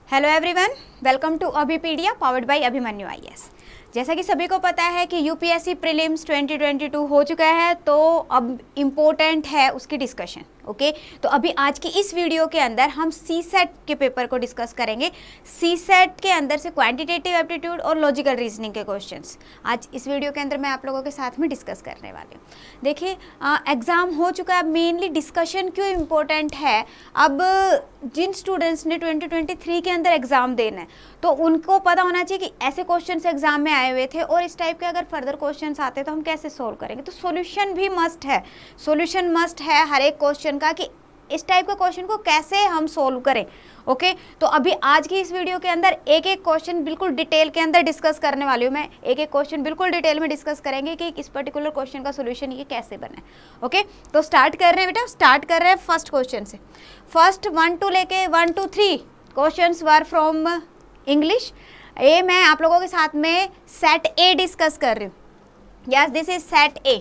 Hello everyone, welcome to Abhipedia powered by Abhimanyu IAS. जैसा कि सभी को पता है कि यूपीएससी प्रीलिम्स 2022 हो चुका है, तो अब इम्पोर्टेंट है उसकी डिस्कशन। ओके, तो अभी आज की इस वीडियो के अंदर हम सी सेट के पेपर को डिस्कस करेंगे। सी सेट के अंदर से क्वांटिटेटिव एप्टीट्यूड और लॉजिकल रीजनिंग के क्वेश्चंस आज इस वीडियो के अंदर मैं आप लोगों के साथ में डिस्कस करने वाली हूँ। देखिए, एग्ज़ाम हो चुका है, मेनली डिस्कशन क्यों इम्पोर्टेंट है। अब जिन स्टूडेंट्स ने 2023 के अंदर एग्ज़ाम देना है तो उनको पता होना चाहिए कि ऐसे क्वेश्चंस एग्जाम में आए हुए थे और इस टाइप के अगर फर्दर क्वेश्चंस आते हैं तो हम कैसे सोल्व करेंगे। तो सॉल्यूशन भी मस्ट है, सॉल्यूशन मस्ट है हर एक क्वेश्चन का कि इस टाइप के क्वेश्चन को कैसे हम सोल्व करें। ओके, तो अभी आज की इस वीडियो के अंदर एक एक क्वेश्चन बिल्कुल डिटेल के अंदर डिस्कस करने वाली हूँ। मैं एक एक क्वेश्चन बिल्कुल डिटेल में डिस्कस करेंगे कि इस पर्टिकुलर क्वेश्चन का सोल्यूशन ये कैसे बने। ओके, तो स्टार्ट कर रहे हैं बेटा, स्टार्ट कर रहे हैं फर्स्ट क्वेश्चन से। फर्स्ट 1 to लेके 1 to 3 questions were from English. ये मैं आप लोगों के साथ में सेट ए डिस्कस कर रही हूँ। Yes, this is set A.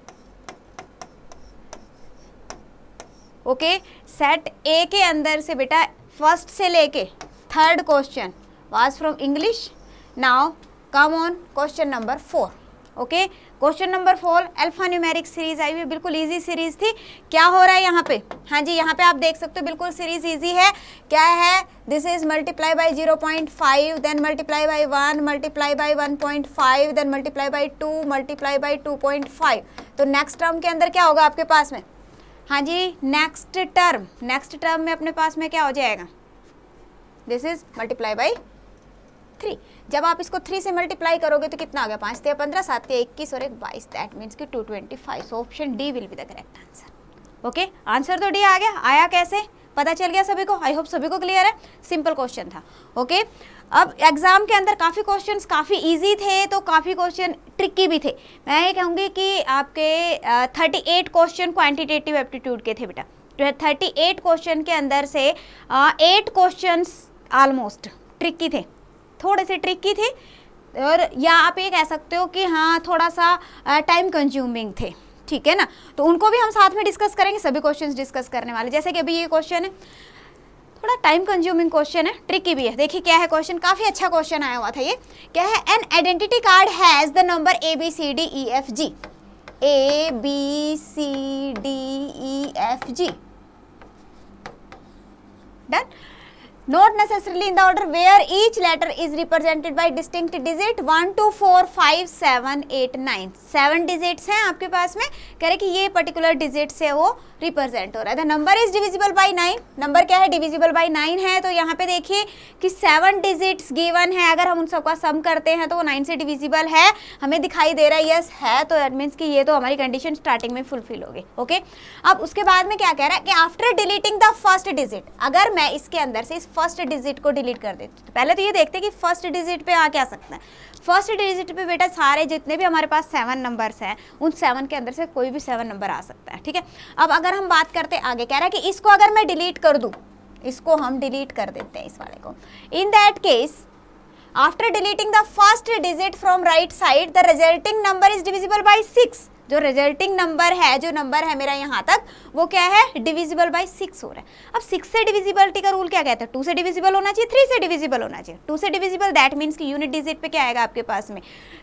Okay, set A के अंदर से बेटा फर्स्ट से लेके third question was from English. Now come on question number 4। Okay, question number 4 alpha numeric series आई हुई, बिल्कुल इजी सीरीज थी। क्या हो रहा है यहाँ पे? हाँ जी, यहाँ पे आप देख सकते हो बिल्कुल सीरीज इजी है। क्या है? This is multiply by 0.5, then multiply by 1, multiply by 1.5, then multiply by 2, multiply by 2.5। तो नेक्स्ट टर्म के अंदर क्या होगा आपके पास में? हाँ जी, नेक्स्ट टर्म में अपने पास में क्या हो जाएगा? This is multiply by 3। जब आप इसको 3 से मल्टीप्लाई करोगे तो कितना आ गया? 5 × 15, 7 × 21 और 1 22। दैट मीन्स कि 225। So option D will be the correct answer. Okay, answer तो डी आ गया। आया कैसे? पता चल गया सभी को? आई होप सभी को क्लियर है। सिंपल क्वेश्चन था। ओके, अब एग्जाम के अंदर काफ़ी क्वेश्चंस काफ़ी इजी थे तो काफ़ी क्वेश्चन ट्रिकी भी थे। मैं ये कहूँगी कि आपके 38 क्वेश्चन क्वांटिटेटिव एप्टीट्यूड के थे बेटा। 38 क्वेश्चन के अंदर से 8 क्वेश्चंस ऑलमोस्ट ट्रिकी थे, थोड़े से ट्रिकी थे, और या आप ये कह सकते हो कि हाँ थोड़ा सा टाइम कंज्यूमिंग थे। ठीक है ना, तो उनको भी हम साथ में डिस्कस करेंगे। सभी क्वेश्चंस डिस्कस करने वाले, जैसे कि अभी ये क्वेश्चन है, थोड़ा टाइम कंज्यूमिंग क्वेश्चन है, ट्रिकी भी है। देखिए क्या है क्वेश्चन, काफ़ी अच्छा क्वेश्चन आया हुआ था। ये क्या है? An identity card has the number ABCDEFG। ABCDEFG। Done. Not necessarily in the order where each letter is represented by distinct digit 1 2 4 5 7 8 9। 7 digits हैं आपके पास में। कह रहे कि ये पर्टिकुलर डिजिट से वो रिप्रेजेंट हो रहा है। The number is divisible by 9। नंबर क्या है? डिविजिबल बाई 9 है। तो यहाँ पे देखिए कि 7 डिजिट्स गिवन है। अगर हम उन सबका सम करते हैं तो वो 9 से डिविजिबल है, हमें दिखाई दे रहा है। यस है, तो दैट मीन्स कि ये तो हमारी कंडीशन स्टार्टिंग में फुलफिल होगी। ओके, अब उसके बाद में क्या कह रहा है कि after deleting the first digit, अगर मैं इसके अंदर से इस फर्स्ट डिजिट को डिलीट कर देती हूँ, पहले तो ये देखते हैं कि फर्स्ट डिजिट पे आ क्या सकता है। फर्स्ट डिजिट पे बेटा सारे जितने भी हमारे पास 7 नंबर्स हैं, उन 7 के अंदर से कोई भी 7 नंबर आ सकता है। ठीक है, अब अगर हम बात करते हैं आगे, कह रहा है कि इसको अगर मैं डिलीट कर दूं, इसको हम डिलीट कर देते हैं इस वाले को। In that case after deleting the first digit from right side the resulting number is divisible by 6। जो रिजल्टिंग नंबर है, जो नंबर है मेरा यहाँ तक, वो क्या है? डिविजिबल बाई 6 हो रहा है। अब 6 से डिविजिबिलिटी का रूल क्या कहता है? 2 से डिविजिबल होना चाहिए, 3 से डिविजिबल होना चाहिए। 2 से डिविजिबल दैट मीन्स कि यूनिट डिजिट पे क्या आएगा आपके पास में?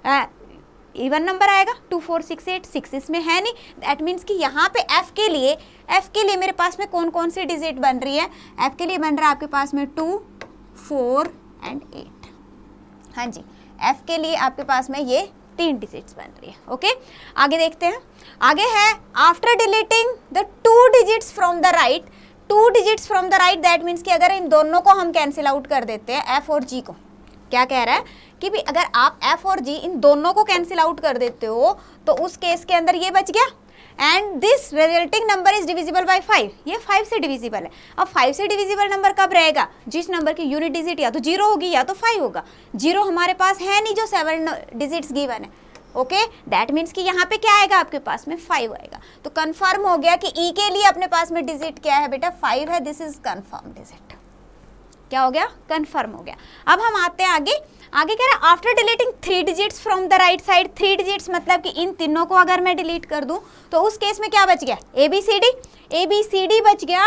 इवन नंबर आएगा। 2 4 6 8, 6 इसमें है नहीं। दैट मीन्स कि यहाँ पे एफ के लिए मेरे पास में कौन कौन सी डिजिट बन रही है? एफ के लिए बन रहा है आपके पास में 2 4 और 8। हाँ जी, एफ के लिए आपके पास में ये 3 डिजिट्स बन रही है। ओके, आगे देखते हैं। आगे है after deleting the 2 digits from the right. 2 digits from the right, that means कि अगर इन दोनों को हम कैंसिल आउट कर देते हैं, एफ और जी को, क्या कह रहा है कि भी अगर आप एफ और जी इन दोनों को कैंसिल आउट कर देते हो तो उस केस के अंदर ये बच गया। And this resulting number is divisible by 5। ये 5 से डिविजिबल है। अब 5 से डिविजिबल नंबर कब रहेगा? जिस नंबर की यूनिट डिजिट या तो 0 होगी या तो 5 होगा। 0 हमारे पास है नहीं, जो 7 डिजिट्स गिवन है। ओके, दैट मीन्स कि यहाँ पे क्या आएगा आपके पास में? 5 आएगा। तो कंफर्म हो गया कि ई के लिए अपने पास में डिजिट क्या है बेटा? 5 है। This is confirm digit. क्या हो गया? कंफर्म हो गया। अब हम आते हैं आगे। आगे कह रहा है after deleting 3 digits from the right side. 3 digits मतलब कि इन तीनों को अगर मैं डिलीट कर दूं तो उस केस में क्या बच गया? ABCD बच गया।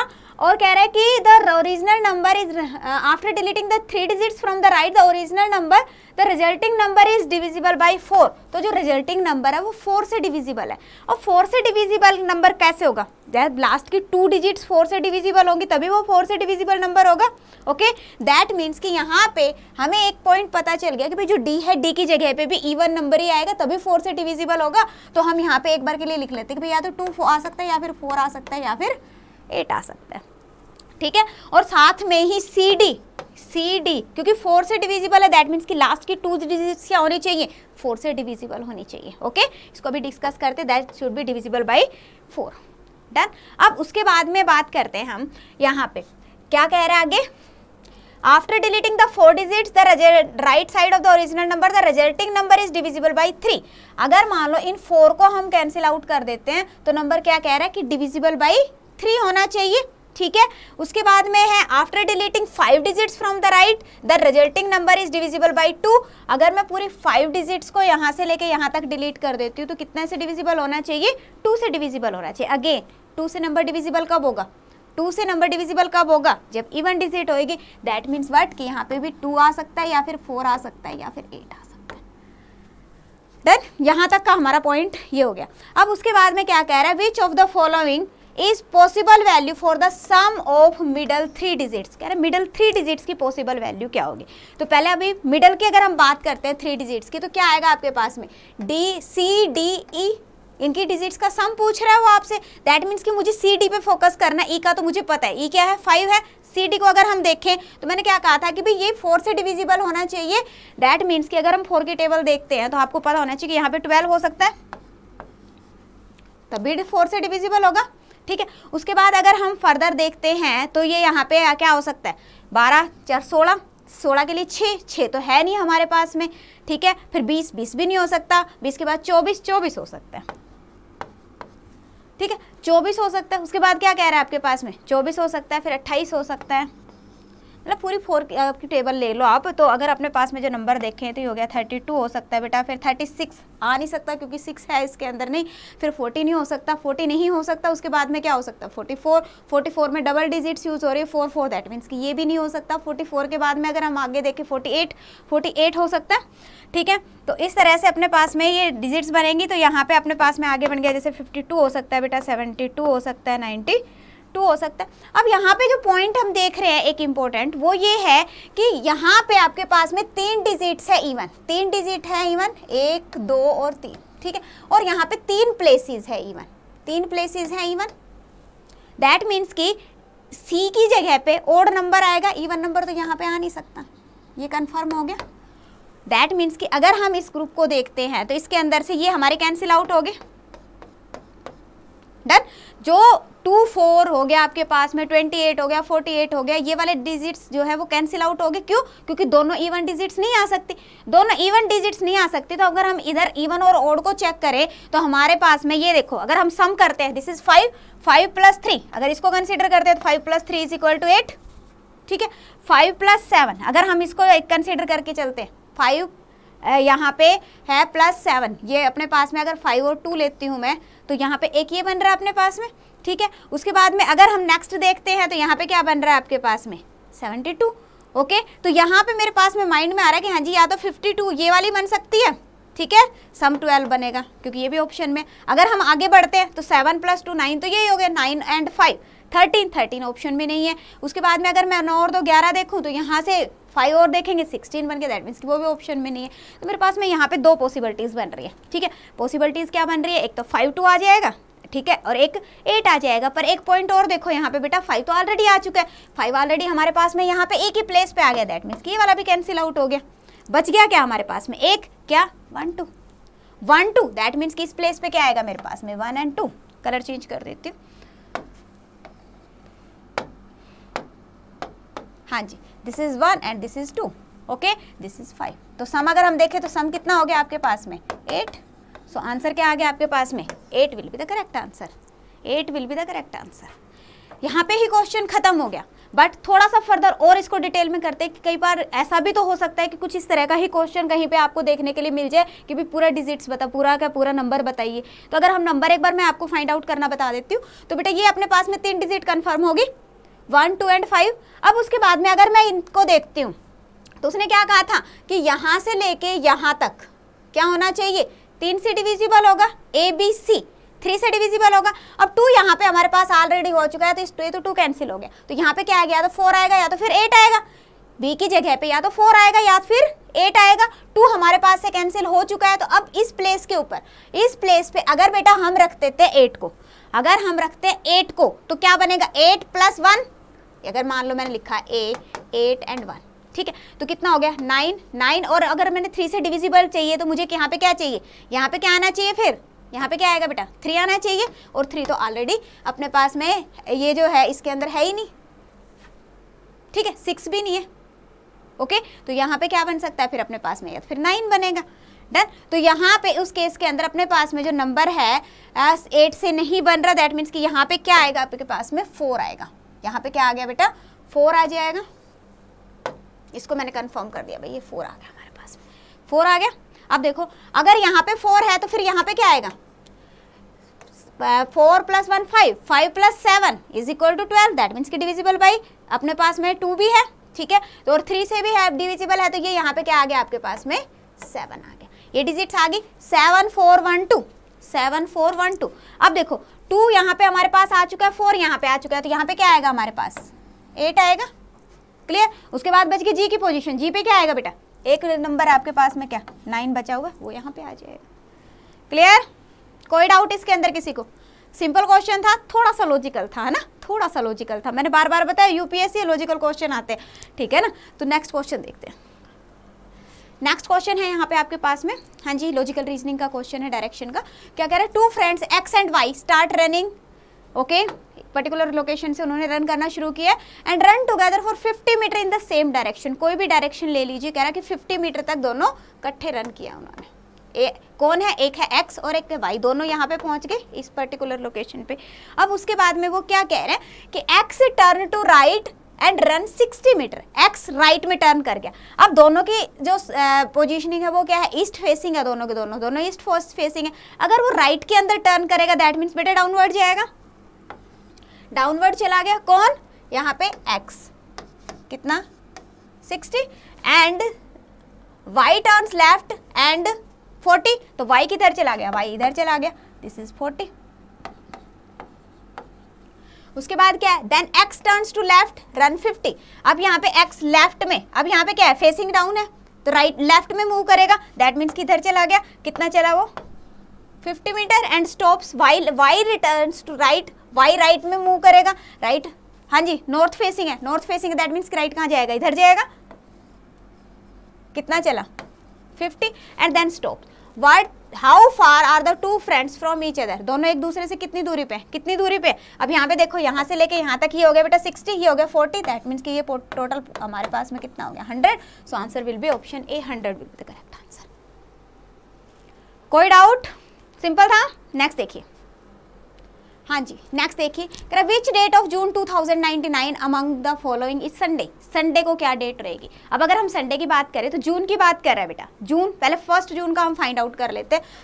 और कह रहा है कि the original number is after deleting the 3 digits from the right the original number the resulting number is divisible by 4। तो जो रिजल्टिंग नंबर है वो 4 से डिविजिबल है। और 4 से डिविजिबल नंबर कैसे होगा? जब लास्ट की 2 डिजिट्स 4 से डिविजिबल होंगी तभी वो 4 से डिविजिबल नंबर होगा। ओके, दैट मीन्स कि यहाँ पे हमें एक पॉइंट पता चल गया कि भाई जो डी है, डी की जगह पे भी इवन नंबर ही आएगा तभी 4 से डिविजिबल होगा। तो हम यहाँ पे एक बार के लिए लिख लेते हैं कि भाई या तो 2 आ सकता है या फिर 4 आ सकता है या फिर 8 आ सकता है। ठीक है, और साथ में ही सी डी क्योंकि 4 से डिविजिबल है, दैट मीन्स कि लास्ट की 2 डिजिट्स क्या होनी चाहिए? 4 से डिविजिबल होनी चाहिए। ओके, इसको भी डिस्कस करते, that should be divisible by 4। Done. अब उसके बाद में बात करते हैं हम यहाँ पे क्या कह रहे हैं आगे। After deleting the 4 digits the right side of the original number the resulting number is divisible by 3। अगर मान लो इन 4 को हम कैंसिल आउट कर देते हैं तो नंबर क्या कह रहा है कि डिविजिबल बाय 3 होना चाहिए। ठीक है, उसके बाद में है after deleting 5 digits from the right the resulting number is divisible by 2। अगर मैं पूरी 5 डिजिट्स को यहाँ से लेके यहाँ तक डिलीट कर देती हूँ तो कितने से डिविजिबल होना चाहिए? 2 से डिविजिबल होना चाहिए। अगेन 2 से नंबर डिविजिबल कब होगा? 2 से नंबर डिविजिबल कब होगा? जब इवन डिजिट होएगी। दैट मीन्स व्हाट कि यहाँ पे भी 2 आ सकता है या फिर 4 आ सकता है या फिर 8 आ सकता है। डन, यहाँ तक का हमारा पॉइंट ये हो गया। अब उसके बाद में क्या कह रहा है, which of the following is possible value for the sum of middle 3 digits. कह रहे मिडल 3 डिजिट्स की पॉसिबल वैल्यू क्या होगी? तो पहले अभी मिडल की अगर हम बात करते हैं 3 डिजिट्स की तो क्या आएगा आपके पास में? डी, सी, डी, ई, इनकी डिजिट्स का सम पूछ रहा है वो आपसे। दैट मीन्स कि मुझे सी डी पे फोकस करना है। ई का तो मुझे पता है, ई क्या है? 5 है। सी डी को अगर हम देखें तो मैंने क्या कहा था कि भाई ये 4 से डिविजिबल होना चाहिए। दैट मीन्स कि अगर हम 4 की टेबल देखते हैं तो आपको पता होना चाहिए कि यहाँ पे 12 हो सकता है, तभी 4 से डिविजिबल होगा। ठीक है, उसके बाद अगर हम फर्दर देखते हैं तो ये यहाँ पे क्या हो सकता है? 12 4 16, 16 के लिए 6 तो है नहीं हमारे पास में। ठीक है, फिर 20 भी नहीं हो सकता। 20 के बाद 24 हो सकता है। ठीक है, 24 हो सकता है। उसके बाद क्या कह रहा है आपके पास में? 24 हो सकता है, फिर 28 हो सकता है। मतलब पूरी 4 की टेबल ले लो आप। तो अगर अपने पास में जो नंबर देखें तो ये हो गया 32 हो सकता है बेटा, फिर 36 आ नहीं सकता क्योंकि 6 है इसके अंदर नहीं, फिर 40 नहीं हो सकता, 40 नहीं हो सकता। उसके बाद में क्या हो सकता है? 44 में डबल डिजिट्स यूज़ हो रही है 4 दैट मीन्स कि ये भी नहीं हो सकता। 44 के बाद में अगर हम आगे देखें 48 हो सकता है। ठीक है, तो इस तरह से अपने पास में ये डिजिट्स बनेंगी। तो यहाँ पे अपने पास में आगे बन गया जैसे 52 हो सकता है बेटा, 72 हो सकता है, 92 हो सकता है। अब यहाँ पे जो पॉइंट हम देख रहे हैं एक इम्पोर्टेंट वो ये है कि यहाँ पे आपके पास में 3 डिजिट्स है इवन, 3 डिजिट है इवन, 1 2 और 3। ठीक है, और यहाँ पे 3 प्लेसेस है इवन, 3 प्लेसेस है इवन। दैट मीन्स कि सी की जगह पे ओड नंबर आएगा, इवन नंबर तो यहाँ पे आ नहीं सकता। ये कंफर्म हो गया। दैट मीन्स कि अगर हम इस ग्रुप को देखते हैं तो इसके अंदर से ये हमारे कैंसिल आउट हो गए। डन, जो 2 4 हो गया आपके पास में, 28 हो गया, 48 हो गया, ये वाले डिजिट्स जो है वो कैंसिल आउट हो गए। क्यों? क्योंकि दोनों इवन डिजिट्स नहीं आ सकती। दोनों इवन डिजिट्स नहीं आ सकती तो अगर हम इधर इवन और ओड को चेक करें तो हमारे पास में ये देखो, अगर हम सम करते हैं, दिस इज 5 प्लस 3, अगर इसको कंसिडर करते हैं तो 5 प्लस 3 इज इक्वल टू 8। ठीक है, 5 प्लस 7 अगर हम इसको कंसिडर करके चलते हैं, 5 यहाँ पे है प्लस 7, ये अपने पास में अगर 5 और 2 लेती हूँ मैं तो यहाँ पे एक ये बन रहा है अपने पास में। ठीक है, उसके बाद में अगर हम नेक्स्ट देखते हैं तो यहाँ पे क्या बन रहा है आपके पास में? 72। ओके, तो यहाँ पे मेरे पास में माइंड में आ रहा है कि हाँ जी या तो 52 ये वाली बन सकती है। ठीक है, सम 12 बनेगा क्योंकि ये भी ऑप्शन में। अगर हम आगे बढ़ते हैं तो 7 प्लस 2 9, तो यही हो गया, 9 एंड 5 13 ऑप्शन में नहीं है। उसके बाद में अगर मैं 9 और 2 11 देखूँ तो यहाँ से 5 और देखेंगे 16 बन गया, दैट मीन्स कि वो भी ऑप्शन में नहीं है। तो मेरे पास में यहाँ पे 2 पॉसिबिलिटीज़ बन रही है। ठीक है, पॉसिबिलिटीज़ क्या बन रही है? एक तो 5 2 आ जाएगा, ठीक है, और एक 8 आ जाएगा। पर एक पॉइंट और देखो यहाँ पे बेटा, 5 तो ऑलरेडी आ चुका है, 5 ऑलरेडी हमारे पास में यहाँ पे एक ही प्लेस पे आ गया, दैट मीन्स कि ये वाला भी कैंसिल आउट हो गया। बच गया क्या हमारे पास में? एक क्या? 1 2 दैट मीन्स कि इस प्लेस पे क्या आएगा मेरे पास में? 1 और 2। कलर चेंज कर देती हूँ। हाँ जी, this is 1 and this is 2। ओके, दिस इज 5। तो सम अगर हम देखें तो सम कितना हो गया आपके पास में? 8। सो आंसर क्या आ गया आपके पास में? 8 will be the correct answer. 8 will be the correct answer. यहाँ पे ही क्वेश्चन खत्म हो गया। बट थोड़ा सा फर्दर और इसको डिटेल में करते हैं कि कई बार ऐसा भी तो हो सकता है कि कुछ इस तरह का ही क्वेश्चन कहीं पे आपको देखने के लिए मिल जाए कि भी पूरा डिजिट्स बता, पूरा का पूरा नंबर बताइए। तो अगर हम नंबर एक बार मैं आपको फाइंड आउट करना बता देती हूँ तो बेटा ये अपने पास में 3 डिजिट कन्फर्म होगी। 1, 2 एंड 5। अब उसके बाद में अगर मैं इनको देखती हूँ तो उसने क्या कहा था कि यहाँ से लेके यहाँ तक क्या होना चाहिए, 3 से डिविजिबल होगा, ABC 3 से डिविजिबल होगा। अब 2 यहाँ पे हमारे पास ऑलरेडी हो चुका है, तो इस 2 कैंसिल हो गया, तो यहाँ पे क्या आ गया, या तो 4 आएगा या तो फिर 8 आएगा। B की जगह पे या तो 4 आएगा या फिर 8 आएगा। 2 हमारे पास से कैंसिल हो चुका है, तो अब इस प्लेस के ऊपर, इस प्लेस पे अगर बेटा हम रखते थे 8 को, अगर हम रखते हैं 8 को तो क्या बनेगा, 8 + 1, अगर मान लो मैंने लिखा 8 एंड 1, ठीक है, तो कितना हो गया 9। और अगर मैंने 3 से डिविजिबल चाहिए तो मुझे यहाँ पे क्या चाहिए, यहाँ पे क्या आना चाहिए, फिर यहाँ पे क्या आएगा बेटा 3 आना चाहिए, और 3 तो ऑलरेडी अपने पास में ये जो है इसके अंदर है ही नहीं, ठीक है, 6 भी नहीं है। ओके, तो यहाँ पे क्या बन सकता है फिर अपने पास में, फिर 9 बनेगा। डन। तो यहाँ पे उस केस के अंदर अपने पास में जो नंबर है 8 से नहीं बन रहा, दैट मीन्स कि यहाँ पे क्या आएगा आपके पास में 4 आएगा। यहाँ पे क्या आ गया बेटा 4 आ जाएगा, इसको मैंने कंफर्म कर दिया भाई, ये 4 आ गया हमारे पास में, 4 आ गया। अब देखो अगर यहाँ पे 4 है तो फिर यहाँ पे क्या आएगा, 4 + 1 5, 5 + 7 = 12, दैट मीन्स कि डिविजिबल बाई अपने पास में 2 भी है, ठीक है, तो और 3 से भी है डिविजिबल है, तो ये यहाँ पे क्या आ गया आपके पास में 7 आ गया। ये डिजिट्स आ गई 7 4 1 2, 7 4 1 2। अब देखो 2 यहाँ पे हमारे पास आ चुका है, 4 यहाँ पे आ चुका है, तो यहाँ पे क्या आएगा हमारे पास 8 आएगा। क्लियर। उसके बाद बच गई जी की पोजीशन, जी पे क्या आएगा बेटा, एक नंबर आपके पास में क्या 9 बचा हुआ, वो यहाँ पे आ जाएगा। क्लियर। कोई डाउट इसके अंदर किसी को? सिंपल क्वेश्चन था, थोड़ा सा लॉजिकल था, है ना, थोड़ा सा लॉजिकल था, मैंने बार बार बताया यूपीएससी लॉजिकल क्वेश्चन आते हैं, ठीक है ना। तो नेक्स्ट क्वेश्चन देखते हैं। नेक्स्ट क्वेश्चन है यहाँ पे आपके पास में, हाँ जी, लॉजिकल रीजनिंग का क्वेश्चन है, डायरेक्शन का। क्या कह रहे हैं, 2 friends X and Y start running, okay, particular location से उन्होंने रन करना शुरू किया and run together for 50 meter in the same direction. कोई भी डायरेक्शन ले लीजिए, कह रहा है कि 50 मीटर तक दोनों इकट्ठे रन किया उन्होंने। कौन है, एक है X और एक है Y, दोनों यहाँ पे पहुंच गए इस पर्टिकुलर लोकेशन पे। अब उसके बाद में वो क्या कह रहे हैं कि X turn to right and run 60 meter, X right में टर्न कर गया। अब दोनों की जो पोजीशनिंग है वो क्या है, ईस्ट फेसिंग है, दोनों के दोनों ईस्ट फेसिंग है। अगर वो राइट के अंदर टर्न करेगा दैट मीन्स बेटा डाउनवर्ड जाएगा, डाउनवर्ड चला गया। कौन, यहाँ पे X कितना 60 and Y turns left and 40, तो Y किधर चला गया, Y इधर चला गया, दिस इज 40। उसके बाद क्या है, then X turns to left run 50। अब यहाँ पे X लेफ्ट में, अब यहाँ पे क्या है फेसिंग डाउन है, तो राइट लेफ्ट में मूव करेगा, दैट मीन्स किधर चला गया, कितना चला वो 50 metre and stops. Y returns to right, Y right में मूव करेगा, राइट, हाँ जी, नॉर्थ फेसिंग है, north facing that means right कहाँ जाएगा, इधर जाएगा, कितना चला 50 and then stop. What, how far are the 2 friends from each other, दोनों एक दूसरे से कितनी दूरी पे, कितनी दूरी पे। अब यहाँ पे देखो, यहाँ से लेके यहाँ तक ही हो गया बेटा 60, ही हो गया 40, दैट मीन्स कि ये टोटल हमारे पास में कितना हो गया 100। So answer will be option A, 100 will be the correct answer. कोई डाउट? सिंपल था। नेक्स्ट देखिए, हाँ जी, नेक्स्ट देखिए, which date of June 2099 among the following is Sunday. Sunday को क्या डेट रहेगी। अब अगर हम संडे की बात करें तो जून की बात कर रहे हैं बेटा, जून, पहले 1 जून का हम फाइंड आउट कर लेते हैं।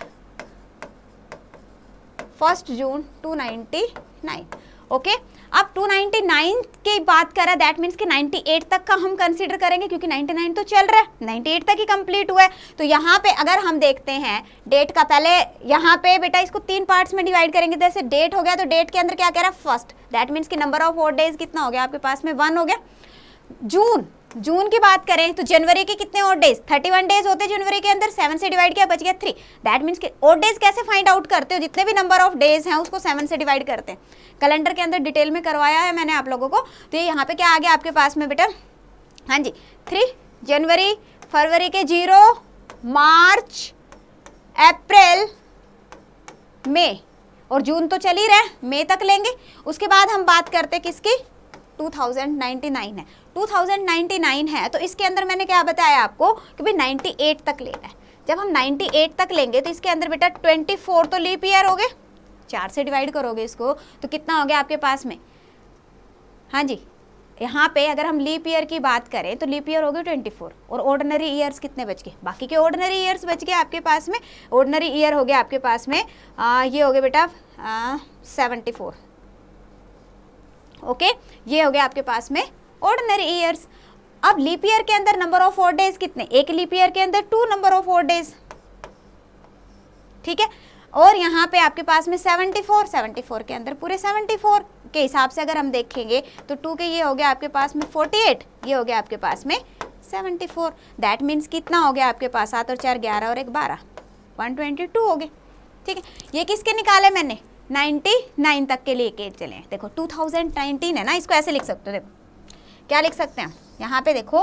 1 जून 299, ओके। अब 299 की बात कर रहा है, दैट मीन्स कि 98 तक का हम कंसीडर करेंगे, क्योंकि 99 तो चल रहा है, 98 तक ही कंप्लीट हुआ है। तो यहाँ पे अगर हम देखते हैं डेट का, पहले यहाँ पे बेटा इसको 3 पार्ट्स में डिवाइड करेंगे। जैसे डेट हो गया, तो डेट के अंदर क्या कह रहा है 1, दैट मीन्स कि नंबर ऑफ ओड डेज कितना हो गया आपके पास में 1 हो गया। जून की बात करें तो जनवरी के कितने ओड डेज, 31 डेज होते हैं जनवरी के अंदर, 7 से डिवाइड किया बच गया 3, दैट मीन्स कि ओड डेज कैसे फाइंड आउट करते हो, जितने भी नंबर ऑफ डेज हैं उसको 7 से डिवाइड करते हैं। कैलेंडर के अंदर डिटेल में करवाया है मैंने आप लोगों को। तो ये यहाँ पे क्या आ गया आपके पास में बेटा, हाँ जी, 3 जनवरी, फरवरी के 0, मार्च, अप्रैल, मई, और जून तो चल ही रहा है, मई तक लेंगे। उसके बाद हम बात करते हैं किसकी, 2099 है, 2099 है, तो इसके अंदर मैंने क्या बताया आपको कि भाई 98 तक लेना है। जब हम 98 तक लेंगे तो इसके अंदर बेटा 24 तो लीप ईयर हो गए, 4 से डिवाइड करोगे इसको तो कितना हो गया आपके पास में, हाँ जी, यहाँ पे अगर हम लीप ईयर की बात करें तो लीप ईयर हो गए 24, और ऑर्डिनरी ईयर्स कितने बच गए, बाकी के ऑर्डिनरी ईयर्स बच गए आपके पास में। ऑर्डिनरी ईयर हो गया आपके पास में ये हो गए बेटा 74, ओके, ये हो गया आपके पास में ऑर्डिनरी ईयर्स। अब लीप ईयर के अंदर नंबर ऑफ 4 डेज कितने, एक लीप ईयर के अंदर 2 नंबर ऑफ 4 डेज, ठीक है। और यहाँ पे आपके पास में 74 के अंदर पूरे 74 के हिसाब से अगर हम देखेंगे तो 2 के ये हो गया आपके पास में 48, ये हो गया आपके पास में 74। दैट मीन्स कितना हो गया आपके पास, 7 और 4 11 और 1 12, 122 हो गए, ठीक है। ये किसके निकाले मैंने, 99 तक के लेके चले। देखो 2019 है ना, इसको ऐसे लिख सकते हो, देखो क्या लिख सकते हैं यहाँ पे, देखो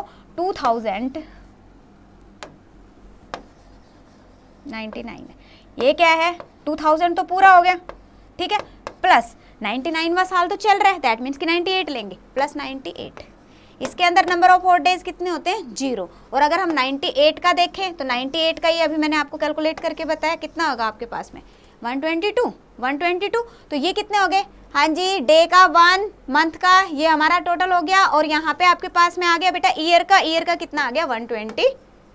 2099, ये क्या है 2000 तो पूरा हो गया, ठीक है, प्लस 99वां साल तो चल रहा है, दैट मीन्स कि 98 लेंगे, प्लस 98। इसके अंदर नंबर ऑफ 4 डेज कितने होते हैं, 0। और अगर हम 98 का देखें तो 98 का ही अभी मैंने आपको कैलकुलेट करके बताया, कितना होगा आपके पास में 122। तो ये कितने हो गए, हाँ जी, डे का 1, मंथ का ये हमारा टोटल हो गया। और यहाँ पे आपके पास में आ गया बेटा ईयर का कितना आ गया 122।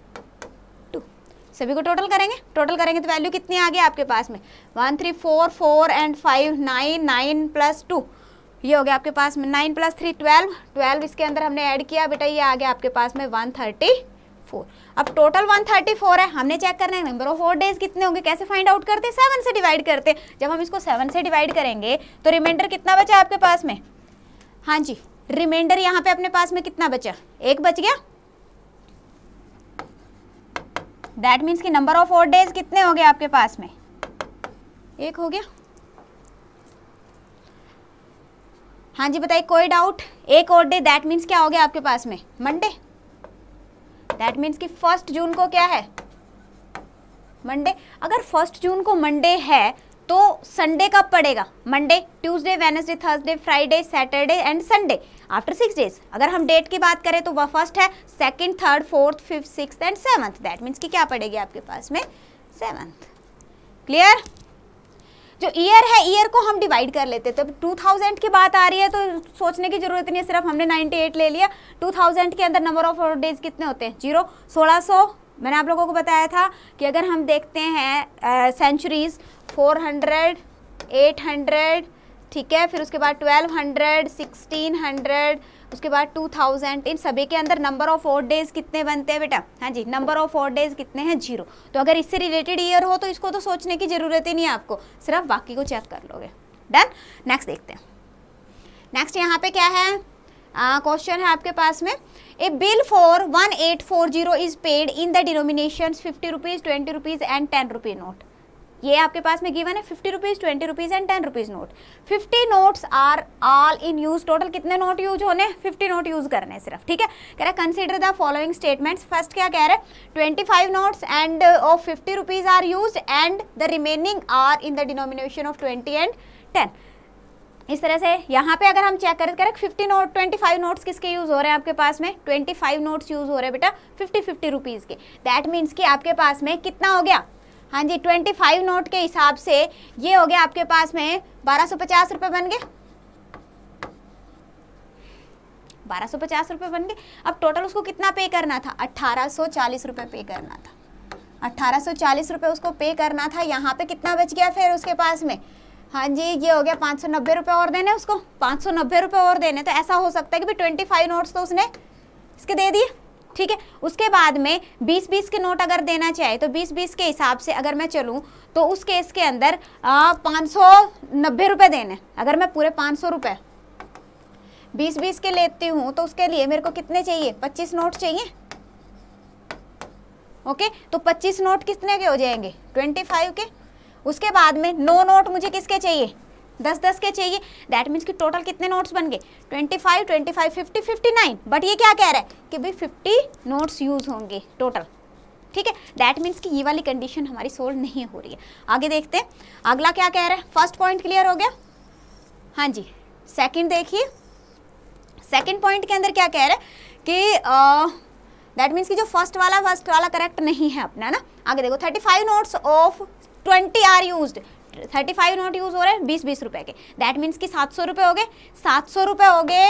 सभी को टोटल करेंगे तो वैल्यू कितनी आ गई आपके पास में 1 3 4 4 एंड 5 9, 9 प्लस 2 ये हो गया आपके पास में 9 प्लस 3 12, इसके अंदर हमने ऐड किया बेटा, ये आ गया आपके पास में 134। अब टोटल 134 है, हमने चेक करना है नंबर ऑफ 4 डेज कितने होंगे, कैसे फाइंड आउट करते, 7 से डिवाइड करते। जब हम इसको 7 से डिवाइड करेंगे तो रिमाइंडर कितना बचा आपके पास में, हाँ जी, रिमाइंडर यहाँ पे अपने पास में कितना बचा, 1 बच गया। दैट मीन्स कि नंबर ऑफ 4 डेज कितने हो गए आपके पास में, 1 हो गया। हाँ जी बताइए, कोई डाउट, एक और डे, दैट मीन्स क्या हो गया आपके पास में, मंडे। दैट मीन्स कि 1 जून को क्या है, मंडे। अगर 1 जून को मंडे है तो संडे कब पड़ेगा, Monday, Tuesday, Wednesday, Thursday, Friday, Saturday and Sunday after 6 days. अगर हम डेट की बात करें तो वह फर्स्ट है, second, third, fourth, fifth, sixth and 7th। That means कि क्या पड़ेगी आपके पास में 7th। क्लियर। जो ईयर है, ईयर को हम डिवाइड कर लेते, तो 2000 की बात आ रही है तो सोचने की जरूरत नहीं है, सिर्फ हमने 98 ले लिया। 2000 के अंदर नंबर ऑफ डेज कितने होते हैं, 0। 1600 मैंने आप लोगों को बताया था कि अगर हम देखते हैं सेंचुरीज, 400, 800, ठीक है, फिर उसके बाद 1200, 1600, उसके बाद 2000, इन सभी के अंदर नंबर ऑफ 4 डेज कितने बनते हैं बेटा, हाँ जी, नंबर ऑफ 4 डेज कितने हैं, 0। तो अगर इससे रिलेटेड ईयर हो तो इसको तो सोचने की जरूरत ही नहीं है आपको, सिर्फ बाकी को चेक कर लोगे। डन। नेक्स्ट देखते हैं। नेक्स्ट यहाँ पे क्या है, क्वेश्चन है आपके पास में, a bill for 1840 is paid in the denomination 50 rupees, 20 rupees and 10 rupee note. ये आपके पास में गिवन है 50 rupees, 20 rupees and 10 rupees note. 50 notes are all in use. Total कितने नोट यूज होने, 50 नोट यूज करने सिर्फ, ठीक है। कह रहा है consider the following statements. First क्या कह रहा है, 25 notes and of 50 rupees are use and the remaining are in the denomination of 20 and 10। इस तरह से यहाँ पे अगर हम चेक करें, 25 नोट्स किसके यूज हो रहे हैं आपके पास में, 25 नोट्स यूज हो रहे हैं बेटा 50 रुपीज के। दैट मीन्स कि आपके पास में कितना हो गया, हाँ जी, 25 नोट के हिसाब से ये हो गया आपके पास में 1250 रुपये बन गए, 1250 रुपये बन गए। अब टोटल उसको कितना पे करना था, 1840 रुपये पे करना था, 1840 रुपये उसको पे करना था। यहाँ पे कितना बच गया फिर उसके पास में, हाँ जी, ये हो गया 590 रुपये और देने उसको, 590 रुपये और देने। तो ऐसा हो सकता है कि 25 नोट्स तो उसने इसके दे दिए, ठीक है। उसके बाद में 20-20 के नोट अगर देना चाहे तो 20-20 के हिसाब से अगर मैं चलूँ तो उस केस के अंदर 590 रुपये देने। अगर मैं पूरे 500 रुपये 20-20 के लेती हूँ तो उसके लिए मेरे को कितने चाहिए, 25 नोट चाहिए, ओके। तो 25 नोट कितने के हो जाएंगे, 25 के। उसके बाद में 9 नोट मुझे किसके चाहिए, 10-10 के चाहिए। दैट मीन्स कि टोटल कितने नोट्स बन गए, 25, 25, 50, 59। बट ये क्या कह रहा है कि भाई 50 नोट्स यूज होंगे टोटल, ठीक है। दैट मीन्स कि ये वाली कंडीशन हमारी सोल्व नहीं हो रही है। आगे देखते हैं अगला क्या कह रहा है। फर्स्ट पॉइंट क्लियर हो गया, हाँ जी। सेकंड देखिए, सेकंड पॉइंट के अंदर क्या कह रहा है कि दैट मीन्स कि जो फर्स्ट वाला करेक्ट नहीं है अपना ना। आगे देखो, 35 notes of 20 are used. 35 note use हो रहे हैं 20-20 रुपए के। दैट मीन्स कि 700 रुपए हो गए, 700 रुपए हो गए,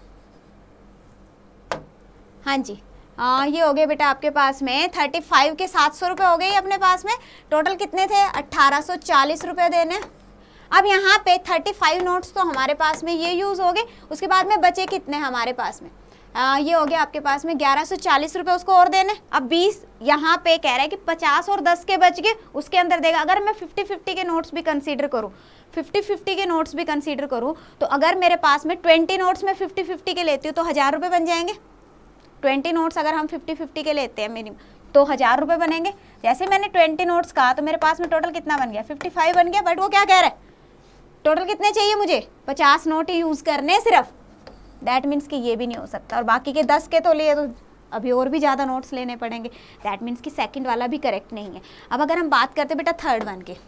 हाँ जी, ये हो गए बेटा आपके पास में 35 के 700 रुपए हो गए अपने पास में। टोटल कितने थे, 1840 रुपए देने। अब यहाँ पे 35 नोट्स तो हमारे पास में ये यूज़ हो गए। उसके बाद में बचे कितने हमारे पास में, ये हो गया आपके पास में 1140 रुपये उसको और देने। अब 20 यहाँ पे कह रहा है कि 50 और 10 के बच गए, उसके अंदर देगा। अगर मैं 50-50 के नोट्स भी कंसीडर करूँ, 50-50 के नोट्स भी कंसीडर करूँ, तो अगर मेरे पास में 20 नोट्स में 50-50 के लेती हूँ तो 1000 रुपये बन जाएंगे। 20 नोट्स अगर हम 50-50 के लेते हैं मिनिमम तो 1000 रुपये बनेंगे। जैसे मैंने 20 नोट्स कहा तो मेरे पास में टोटल कितना बन गया, 55 बन गया। बट वो क्या कह रहा है, टोटल कितने चाहिए मुझे, 50 नोट ही यूज़ करने सिर्फ। दैट मीन्स कि ये भी नहीं हो सकता, और बाकी के 10 के तो लिए तो अभी और भी ज़्यादा नोट्स लेने पड़ेंगे। दैट मीन्स कि सेकंड वाला भी करेक्ट नहीं है। अब अगर हम बात करते बेटा थर्ड वन की,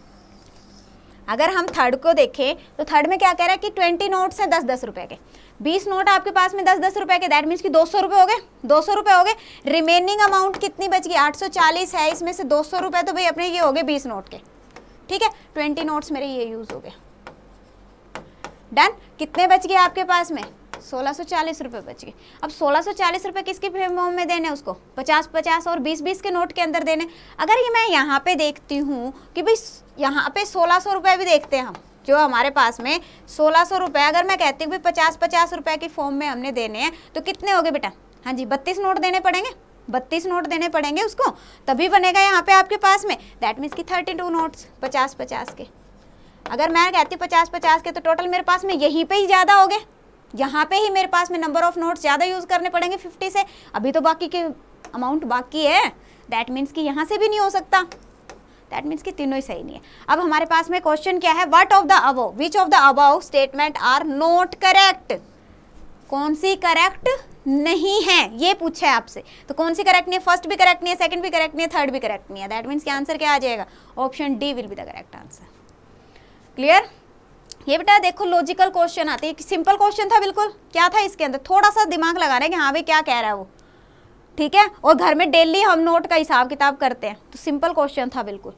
अगर हम थर्ड को देखें तो थर्ड में क्या कह रहा है कि 20 नोट्स हैं 10-10 रुपये के, 20 नोट आपके पास में 10-10 रुपये के। दैट मीन्स कि 200 रुपये हो गए, 200 रुपये हो गए। रिमेनिंग अमाउंट कितनी बच गई, 840 है, इसमें से 200 रुपये तो भाई अपने ये हो गए 20 नोट के, ठीक है। 20 नोट्स मेरे ये यूज़ हो गए, डन। कितने बच गए आपके पास में, 1640 रुपये बच गए। अब 1640 रुपये किसके फॉर्म में देने, उसको 50-50 और 20-20 के नोट के अंदर देने। अगर ये मैं यहाँ पे देखती हूँ कि भाई यहाँ पे 1600 रुपये भी देखते हैं हम, जो हमारे पास में 1600 रुपये, अगर मैं कहती हूँ भाई 50-50 रुपये की फॉर्म में हमने देने हैं तो कितने हो गए बेटा, हाँ जी 32 नोट देने पड़ेंगे, 32 नोट देने पड़ेंगे उसको, तभी बनेगा यहाँ पे आपके पास में। दैट मीन्स कि 32 नोट्स 50-50 के। अगर मैं कहती हूँ 50-50 के तो टोटल मेरे पास में यहीं पे ही ज़्यादा हो गए, यहाँ पे ही मेरे पास में नंबर ऑफ नोट्स ज़्यादा यूज़ करने पड़ेंगे 50 से। अभी तो बाकी के अमाउंट बाकी है। दैट मीन्स कि यहाँ से भी नहीं हो सकता। दैट मीन्स कि तीनों ही सही नहीं है। अब हमारे पास में क्वेश्चन क्या है, what of the above, which of the above statement are not correct, कौन सी करेक्ट नहीं है ये पूछा है आपसे। तो कौन सी करेक्ट नहीं है, फर्स्ट भी करेक्ट नहीं है, सेकंड भी करेक्ट नहीं है, थर्ड भी करेक्ट नहीं है। दैट मीन्स कि आंसर क्या आ जाएगा, option D will be the correct answer. Clear. ये बेटा देखो लॉजिकल क्वेश्चन आते हैं, सिंपल क्वेश्चन था बिल्कुल। क्या था इसके अंदर, थोड़ा सा दिमाग लगाना है कि हाँ भाई क्या कह रहा है वो, ठीक है। और घर में डेली हम नोट का हिसाब किताब करते हैं, तो सिंपल क्वेश्चन था बिल्कुल।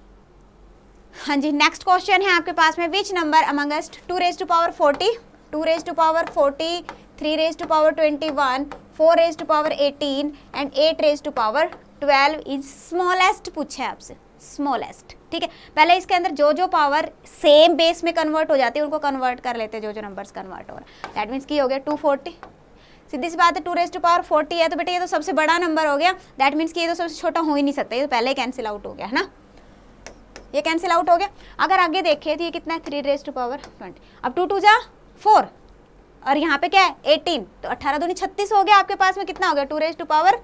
हाँ जी, नेक्स्ट क्वेश्चन है आपके पास में, which number amongst 2 raised to power 40, 2 raised to power 40, 3 raised to power 21, 4 raised to power 18 and 8 raised to power 12 is smallest पूछा है आपसे, स्मॉलेस्ट, ठीक है। पहले इसके अंदर जो जो पावर सेम बेस में कन्वर्ट हो जाती है उनको कन्वर्ट कर लेते हैं, जो जो नंबर्स कन्वर्ट हो रहा है। दैट मीन्स की हो गया 240, सीधी सी बात है 2 raised to power 40 है तो बेटा ये तो सबसे बड़ा नंबर हो गया। दैट मीन्स कि ये तो सबसे छोटा हो ही नहीं सकता, ये तो पहले ही कैंसिल आउट हो गया है ना, ये कैंसिल आउट हो गया। अगर आगे देखें तो ये कितना है 3 raised to power 20, अब 2 2 जा 4 और यहाँ पे क्या है 18, तो 18 दूनी 36 हो गया। आपके पास में कितना हो गया 2 raised to power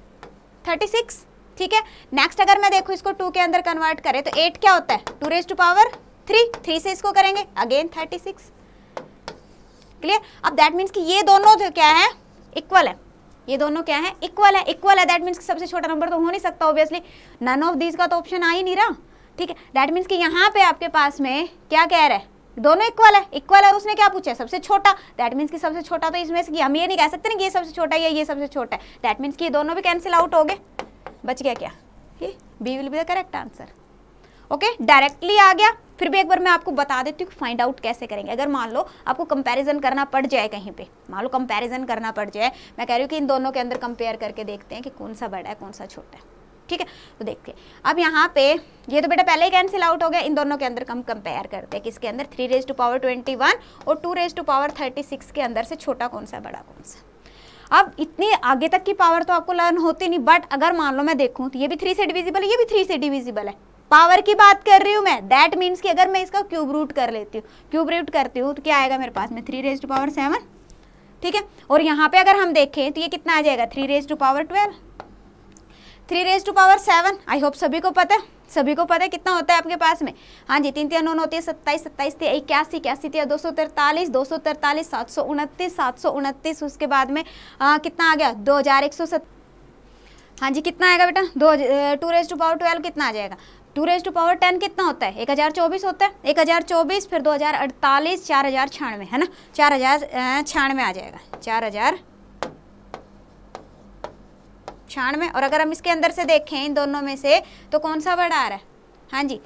36, ठीक है। नेक्स्ट अगर मैं देखूँ इसको 2 के अंदर कन्वर्ट करें तो 8 क्या होता है 2 raised to power 3 से इसको करेंगे अगेन 36, क्लियर। अब दैट मीन्स कि ये दोनों जो क्या है इक्वल है, ये दोनों क्या है इक्वल है, इक्वल है। दैट मीन्स कि सबसे छोटा नंबर तो हो नहीं सकता ऑब्वियसली, नन ऑफ दीज का तो ऑप्शन आ ही नहीं रहा, ठीक है। दैट मीन्स कि यहाँ पे आपके पास में क्या कह रहा है, दोनों इक्वल है, इक्वल है। और उसने क्या पूछा है सबसे छोटा, दैट मीन्स कि सबसे छोटा तो इसमें से हम ये नहीं कह सकते ना कि ये सबसे छोटा है या ये सबसे छोटा है। दैट मीन्स कि ये दोनों भी कैंसिल आउट हो गए, बच गया क्या, ये B will be the correct answer. Okay, directly आ गया। फिर भी एक बार मैं आपको बता देती हूँ फाइंड आउट कैसे करेंगे। अगर मान लो आपको कंपैरिजन करना पड़ जाए कहीं पे, मान लो कंपैरिजन करना पड़ जाए, मैं कह रही हूँ कि इन दोनों के अंदर कंपेयर करके देखते हैं कि कौन सा बड़ा है कौन सा छोटा है, ठीक है। तो देखते हैं अब यहाँ पे ये तो बेटा पहले ही कैंसिल आउट हो गया, इन दोनों के अंदर हम कंपेयर करते हैं किसके अंदर 3 raised to power 21 और 2 raised to power 36 के अंदर से छोटा कौन सा बड़ा कौन सा। अब इतनी आगे तक की पावर तो आपको लर्न होती नहीं, बट अगर मान लो मैं देखूँ तो ये भी 3 से डिविजिबल है, ये भी 3 से डिविजिबल है, पावर की बात कर रही हूँ मैं। दैट मीन्स कि अगर मैं इसका क्यूब रूट कर लेती हूँ, क्यूब रूट करती हूँ तो क्या आएगा मेरे पास में 3 raised to power 7, ठीक है। और यहाँ पे अगर हम देखें तो ये कितना आ जाएगा 3 raised to power 12, 3 raised to power 7। I hope सभी को पता है, सभी को पता है कितना होता है आपके पास में। हाँ जी, 3 3 9 होती है 27, 27 थी 81, 81 243, 243 729, 729 उसके बाद में कितना आ गया 2170। हाँ जी, कितना आएगा बेटा 2 raised to power 12 कितना आ जाएगा 2 raised to power 10 कितना होता है 1024 होता है, 1024 फिर 2048 4096 है ना, 4096 आ जाएगा 4096। और अगर हम इसके अंदर से देखें इन दोनों में से तो कौन सा बड़ा आ रहा है, हाँ जी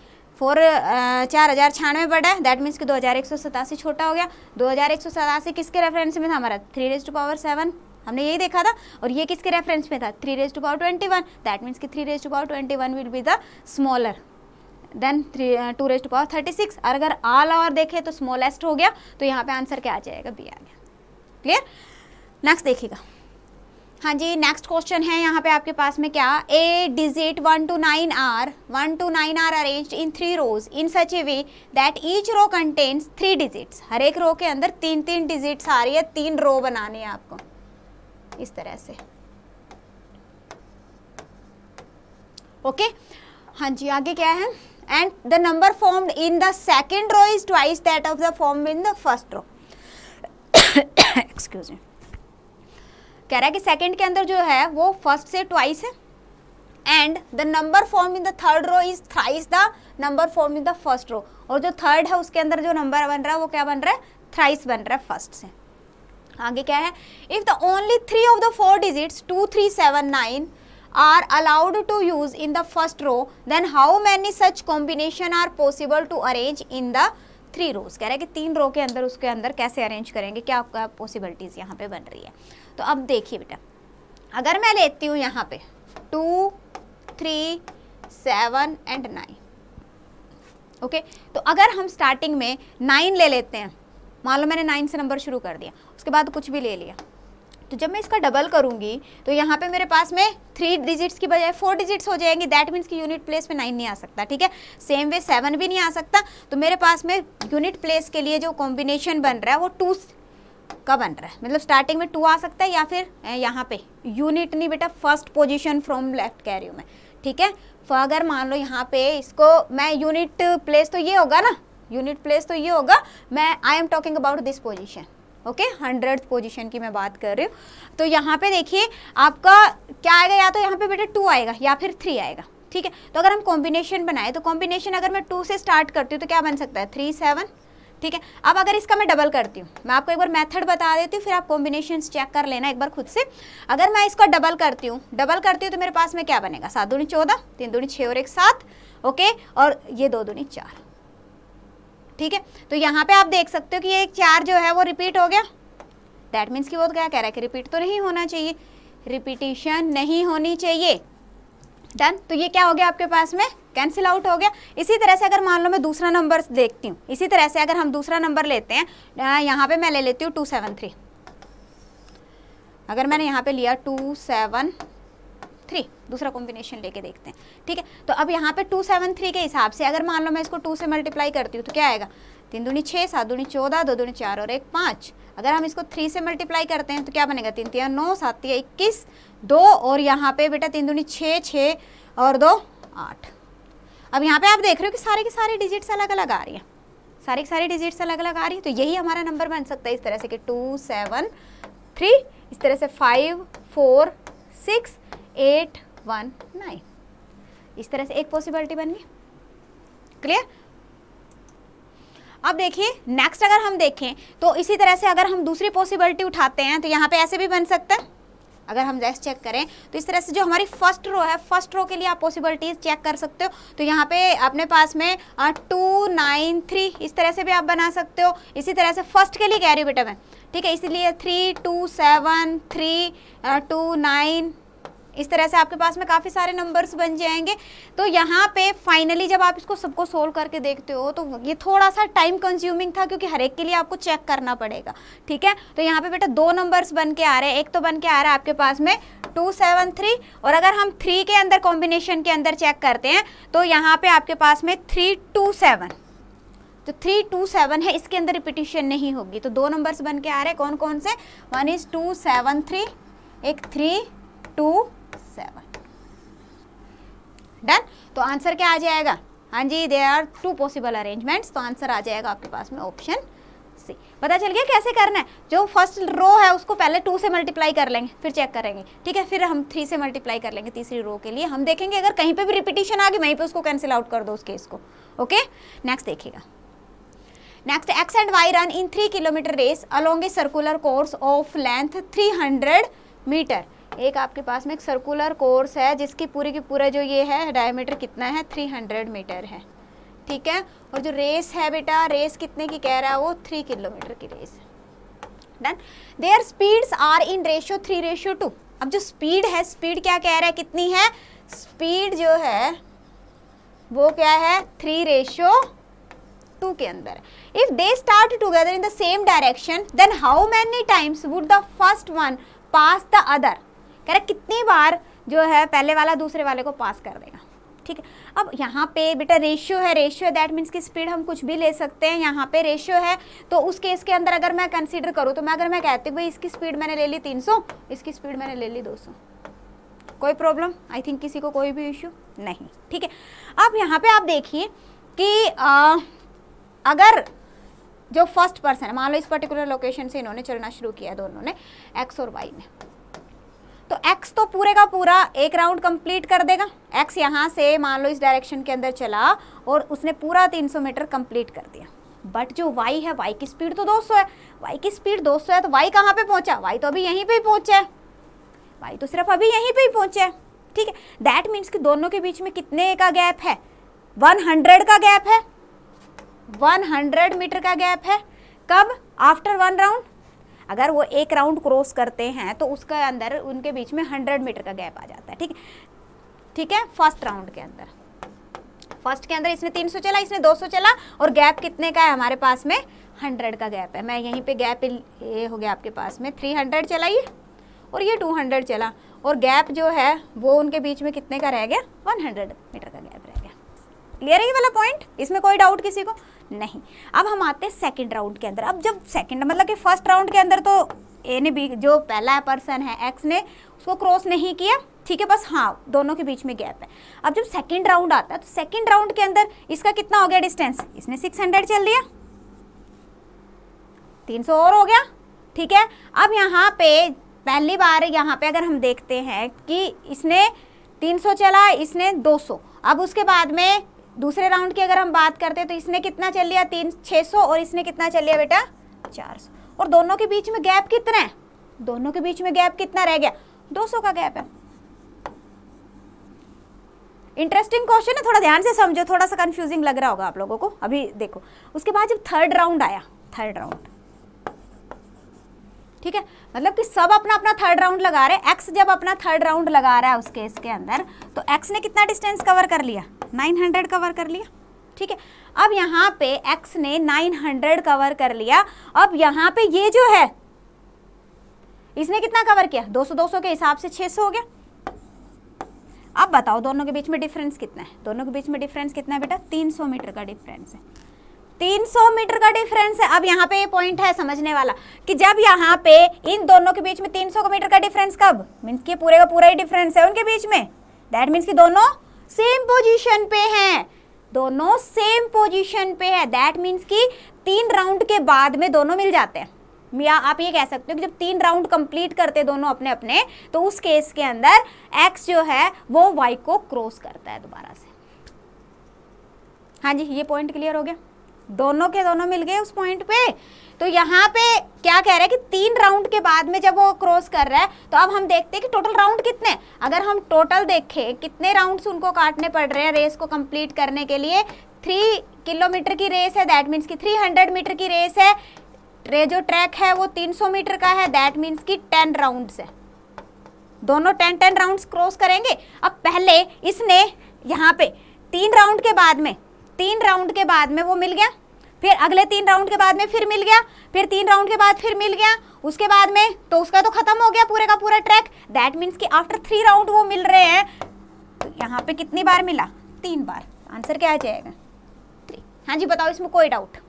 4096 बड़ा है। दैट मीन्स कि 2187 छोटा हो गया। 2187 किसके रेफरेंस में था हमारा 3 raised to power 7, हमने यही देखा था। और ये किसके रेफरेंस में था 3 raised to power 21, that means कि 3 raised to power 21 will be the smaller than 2⁻36। और अगर ऑल ओवर देखें तो स्मॉलेस्ट हो गया, तो यहाँ पे आंसर क्या आ जाएगा, बी आ गया। क्लियर। नेक्स्ट देखिएगा। हाँ जी, नेक्स्ट क्वेश्चन है यहाँ पे आपके पास में क्या, a digit 1 to 9 are arranged in 3 rows in such a way that each row contains 3 digits. हर एक रो के अंदर 3 डिजिट्स आ रही है, 3 रो बनाने हैं आपको इस तरह से। ओके हाँ जी, आगे क्या है, and the number formed in the second row is twice that of the form in the first row. Excuse me, कह रहा है कि सेकंड के अंदर जो है वो फर्स्ट से ट्वाइस है, and the number form in the third row is thrice the number form in the first row. और जो थर्ड है उसके अंदर जो नंबर बन रहा है वो क्या बन रहा है, थ्राइस बन रहा है फर्स्ट से। आगे क्या है, if the only 3 of the 4 digits 2, 3, 7, 9 are allowed to use in the first row, then how many such combination are possible to arrange in the 3 rows। कह रहा है कि 3 रो के अंदर उसके अंदर कैसे अरेंज करेंगे, क्या आपका पॉसिबिलिटीज यहाँ पे बन रही है। तो अब देखिए बेटा, अगर मैं लेती हूँ यहाँ पे 2, 3, 7 and 9, ओके, तो अगर हम स्टार्टिंग में 9 ले लेते हैं, मान लो मैंने 9 से नंबर शुरू कर दिया, उसके बाद कुछ भी ले लिया, तो जब मैं इसका डबल करूंगी तो यहाँ पे मेरे पास में 3 डिजिट्स की बजाय 4 डिजिट्स हो जाएंगी। दैट मीन्स कि यूनिट प्लेस में 9 नहीं आ सकता, ठीक है। सेम वे 7 भी नहीं आ सकता। तो मेरे पास में यूनिट प्लेस के लिए जो कॉम्बिनेशन बन रहा है वो 2 का बन रहा है, मतलब स्टार्टिंग में 2 आ सकता है, या फिर यहाँ पे यूनिट नहीं बेटा, फर्स्ट पोजिशन फ्रॉम लेफ्ट कह रही हूँ मैं, ठीक है। तो अगर मान लो यहाँ पे इसको मैं यूनिट प्लेस तो ये होगा ना, यूनिट प्लेस तो ये होगा, मैं I am talking about this position, okay, 100th position की मैं बात कर रही हूँ। तो यहाँ पे देखिए आपका क्या आएगा, या तो यहाँ पे बेटा 2 आएगा या फिर 3 आएगा, ठीक है। तो अगर हम कॉम्बिनेशन बनाए तो कॉम्बिनेशन अगर मैं 2 से स्टार्ट करती हूँ तो क्या बन सकता है, 3, 7, ठीक है। अब अगर इसका मैं डबल करती हूँ, मैं आपको एक बार मेथड बता देती हूँ, फिर आप कॉम्बिनेशन चेक कर लेना एक बार खुद से। अगर मैं इसका डबल करती हूँ तो मेरे पास में क्या बनेगा, 7 दूनी 14, 3 दूनी 6 और 1 7, ओके, और ये 2 दूनी 4, ठीक है। तो यहाँ पे आप देख सकते हो कि ये 4 जो है वो रिपीट हो गया। दैट मीन्स कि वो क्या कह रहा है कि रिपीट तो नहीं होना चाहिए, रिपीटिशन नहीं होनी चाहिए। डन। तो ये क्या हो गया आपके पास में, कैंसिल आउट हो गया। इसी तरह से अगर मान लो मैं दूसरा नंबर देखती हूँ, इसी तरह से अगर हम दूसरा नंबर लेते हैं, यहाँ पे मैं ले लेती हूँ 273। अगर मैंने यहाँ पे लिया 273, दूसरा कॉम्बिनेशन लेके देखते हैं, ठीक है। तो अब यहाँ पे 273 के हिसाब से अगर मान लो मैं इसको 2 से मल्टीप्लाई करती हूँ तो क्या आएगा, 3 दूनी 6, 7 दूनी 14, 2 दूनी 4 और 1 5। अगर हम इसको 3 से मल्टीप्लाई करते हैं तो क्या बनेगा, 3 3 9, 7 3 21, 2 और यहाँ पे बेटा 3 दूनी 6, 6 और 2 8। अब यहाँ पे आप देख रहे हो कि सारे के सारे डिजिट्स अलग अलग आ रही है, सारी की सारी डिजिट्स अलग अलग आ रही है। तो यही हमारा नंबर बन सकता है इस तरह से कि 2 7 3, इस तरह से 5 4 6 8 1 9, इस तरह से एक पॉसिबिलिटी बन गई। क्लियर। अब देखिए नेक्स्ट अगर हम देखें तो इसी तरह से अगर हम दूसरी पॉसिबिलिटी उठाते हैं तो यहाँ पे ऐसे भी बन सकता है। अगर हम जैसे चेक करें तो इस तरह से जो हमारी फर्स्ट रो है, फर्स्ट रो के लिए आप पॉसिबिलिटीज चेक कर सकते हो। तो यहाँ पे अपने पास में 2 9 3, इस तरह से भी आप बना सकते हो। इसी तरह से फर्स्ट के लिए कह रही हूँ बेटा मैं, ठीक है, इसलिए 3 2 7 3 2 9, इस तरह से आपके पास में काफ़ी सारे नंबर्स बन जाएंगे। तो यहाँ पे फाइनली जब आप इसको सबको सोल्व करके देखते हो तो ये थोड़ा सा टाइम कंज्यूमिंग था, क्योंकि हर एक के लिए आपको चेक करना पड़ेगा, ठीक है। तो यहाँ पे बेटा 2 नंबर्स बन के आ रहे हैं, एक तो बन के आ रहा है आपके पास में 2 7 3, और अगर हम 3 के अंदर कॉम्बिनेशन के अंदर चेक करते हैं तो यहाँ पे आपके पास में 3 2 7, तो 3 2 7 है, इसके अंदर रिपीटिशन नहीं होगी। तो 2 नंबर्स बन के आ रहे हैं, कौन कौन से, 1 is 2 7 3, एक 3 2 7। डन। तो आंसर क्या आ जाएगा, हाँ जी, देयर आर 2 पॉसिबल अरेंजमेंट्स। तो आंसर आ जाएगा आपके पास में ऑप्शन सी। पता चल गया कैसे करना है। जो फर्स्ट रो है उसको पहले 2 से मल्टीप्लाई कर लेंगे, फिर चेक करेंगे, ठीक है। फिर हम 3 से मल्टीप्लाई कर लेंगे तीसरी रो के लिए। हम देखेंगे अगर कहीं पे भी रिपीटिशन आ गई वहीं पे उसको कैंसिल आउट कर दो उस केस को। ओके, नेक्स्ट देखिएगा। Next, X and Y run in 3 kilometre race along a circular course of length 300 metre. एक आपके पास में एक सर्कुलर कोर्स है जिसकी पूरी की पूरा जो ये है डायमीटर कितना है, 300 मीटर है, ठीक है। और जो रेस है बेटा, रेस कितने की कह रहा है वो, 3 किलोमीटर की race. Done. Their speeds are in ratio 3:2। अब जो स्पीड है, स्पीड क्या कह रहा है, कितनी है, स्पीड जो है वो क्या है 3:2 के अंदर। If they start together in the same direction then how many times would the first one pass the other. कह रहा कितनी बार जो है पहले वाला दूसरे वाले को पास कर देगा। ठीक है, अब यहाँ पे बेटा रेशियो है, दैट मीन्स की स्पीड हम कुछ भी ले सकते हैं। यहाँ पे रेशियो है तो उस केस के अंदर अगर मैं कंसीडर करूँ तो अगर मैं कहती हूँ भाई इसकी स्पीड मैंने ले ली 300, इसकी स्पीड मैंने ले ली 200, कोई प्रॉब्लम? आई थिंक किसी को कोई भी इश्यू नहीं। ठीक है, अब यहाँ पे आप देखिए कि अगर जो फर्स्ट पर्सन, मान लो इस पर्टिकुलर लोकेशन से इन्होंने चलना शुरू किया दोनों ने, एक्स और वाई ने, तो x तो पूरे का पूरा एक राउंड कंप्लीट कर देगा। x यहाँ से मान लो इस डायरेक्शन के अंदर चला और उसने पूरा 300 मीटर कंप्लीट कर दिया। बट जो y है, y की स्पीड तो 200 है, y की स्पीड 200 है तो y कहाँ पे पहुँचा? y तो अभी यहीं पे ही पहुँचा है, y तो सिर्फ अभी यहीं पे ही पहुँचा है। ठीक है, दैट मीन्स कि दोनों के बीच में कितने का गैप है? 100 का गैप है, 100 मीटर का गैप है। कब? After 1 round. अगर वो एक राउंड क्रॉस करते हैं तो उसके अंदर उनके बीच में 100 मीटर का गैप आ जाता है। ठीक है, ठीक है, फर्स्ट राउंड के अंदर, फर्स्ट के अंदर इसने 300 चला, इसने 200 चला और गैप कितने का है हमारे पास में? 100 का गैप है। मैं यहीं पे गैप ये हो गया आपके पास में 300 चला ये और ये 200 चला और गैप जो है वो उनके बीच में कितने का रह गया? 100 मीटर का गैप रह गया। क्लियर है ये वाला पॉइंट? इसमें कोई डाउट किसी को नहीं। अब हम आते हैं सेकंड राउंड के अंदर। अब जब सेकंड मतलब कि फर्स्ट राउंड के अंदर तो ए ने भी, जो पहला पर्सन है एक्स ने, उसको क्रॉस नहीं किया। ठीक है, बस हाँ दोनों के बीच में गैप है। अब जब सेकंड राउंड आता है तो सेकंड राउंड के अंदर इसका कितना हो गया डिस्टेंस? इसने 600 चल दिया, 300 और हो गया। ठीक है, अब यहाँ पे पहली बार यहाँ पे अगर हम देखते हैं कि इसने 300 चला, इसने 200। अब उसके बाद में दूसरे राउंड की अगर हम बात करते हैं तो इसने कितना चल लिया? 600 और इसने कितना चल लिया बेटा? 400। और दोनों के बीच में गैप कितना है? दोनों के बीच में गैप कितना रह गया? 200 का गैप है। इंटरेस्टिंग क्वेश्चन है, थोड़ा ध्यान से समझो, थोड़ा सा कंफ्यूजिंग लग रहा होगा आप लोगों को। अभी देखो, उसके बाद जब थर्ड राउंड आया, थर्ड राउंड, ठीक है, मतलब कि सब अपना अपना थर्ड राउंड लगा रहे हैं। एक्स जब अपना थर्ड राउंड लगा रहा है उस केस के अंदर, तो एक्स ने कितना डिस्टेंस कवर कर लिया? 900 कवर कर लिया। ठीक है, अब यहाँ पे एक्स ने 900 कवर कर लिया। अब यहाँ पे ये जो है इसने कितना कवर किया? 200 के हिसाब से 600 हो गया। अब बताओ दोनों के बीच में डिफरेंस कितना है? दोनों के बीच में डिफरेंस कितना है बेटा? 300 मीटर का डिफरेंस है। 300 मीटर का डिफरेंस है। अब यहाँ पे ये पॉइंट है समझने वाला कि जब यहाँ पे इन दोनों के बीच में 300 मीटर का डिफरेंस, कब? मीन्स कि पूरे का पूरा ही डिफरेंस है उनके बीच में। दैट मीन्स कि दोनों सेम पोजीशन पे हैं, दोनों सेम पोजीशन पे है। दैट मीन्स कि 3 राउंड के बाद में दोनों मिल जाते हैं। या आप ये कह सकते हो कि जब 3 राउंड कंप्लीट करते दोनों अपने अपने, तो उस केस के अंदर एक्स जो है वो वाई को क्रॉस करता है दोबारा से। हाँ जी, ये पॉइंट क्लियर हो गया? दोनों के दोनों मिल गए उस पॉइंट पे। तो यहाँ पे क्या कह रहा है कि 3 राउंड के बाद में जब वो क्रॉस कर रहा है, तो अब हम देखते हैं कि टोटल राउंड कितने। अगर हम टोटल देखें कितने राउंड्स उनको काटने पड़ रहे हैं रेस को कंप्लीट करने के लिए, 3 किलोमीटर की रेस है, दैट मीन्स कि 300 मीटर की रेस है। जो ट्रैक है वो 300 मीटर का है, दैट मीन्स कि 10 राउंड्स है। दोनों 10 राउंड्स क्रॉस करेंगे। अब पहले इसने यहाँ पे 3 राउंड के बाद में, 3 राउंड के बाद में वो मिल गया, फिर अगले 3 राउंड के बाद में फिर मिल गया, फिर 3 राउंड के बाद फिर मिल गया, उसके बाद में तो उसका तो खत्म हो गया पूरे का पूरा ट्रैक। दैट मीन्स कि आफ्टर 3 राउंड वो मिल रहे हैं। तो यहाँ पे कितनी बार मिला? 3 बार। आंसर क्या आ जाएगा? 3। हाँ जी बताओ, इसमें कोई डाउट?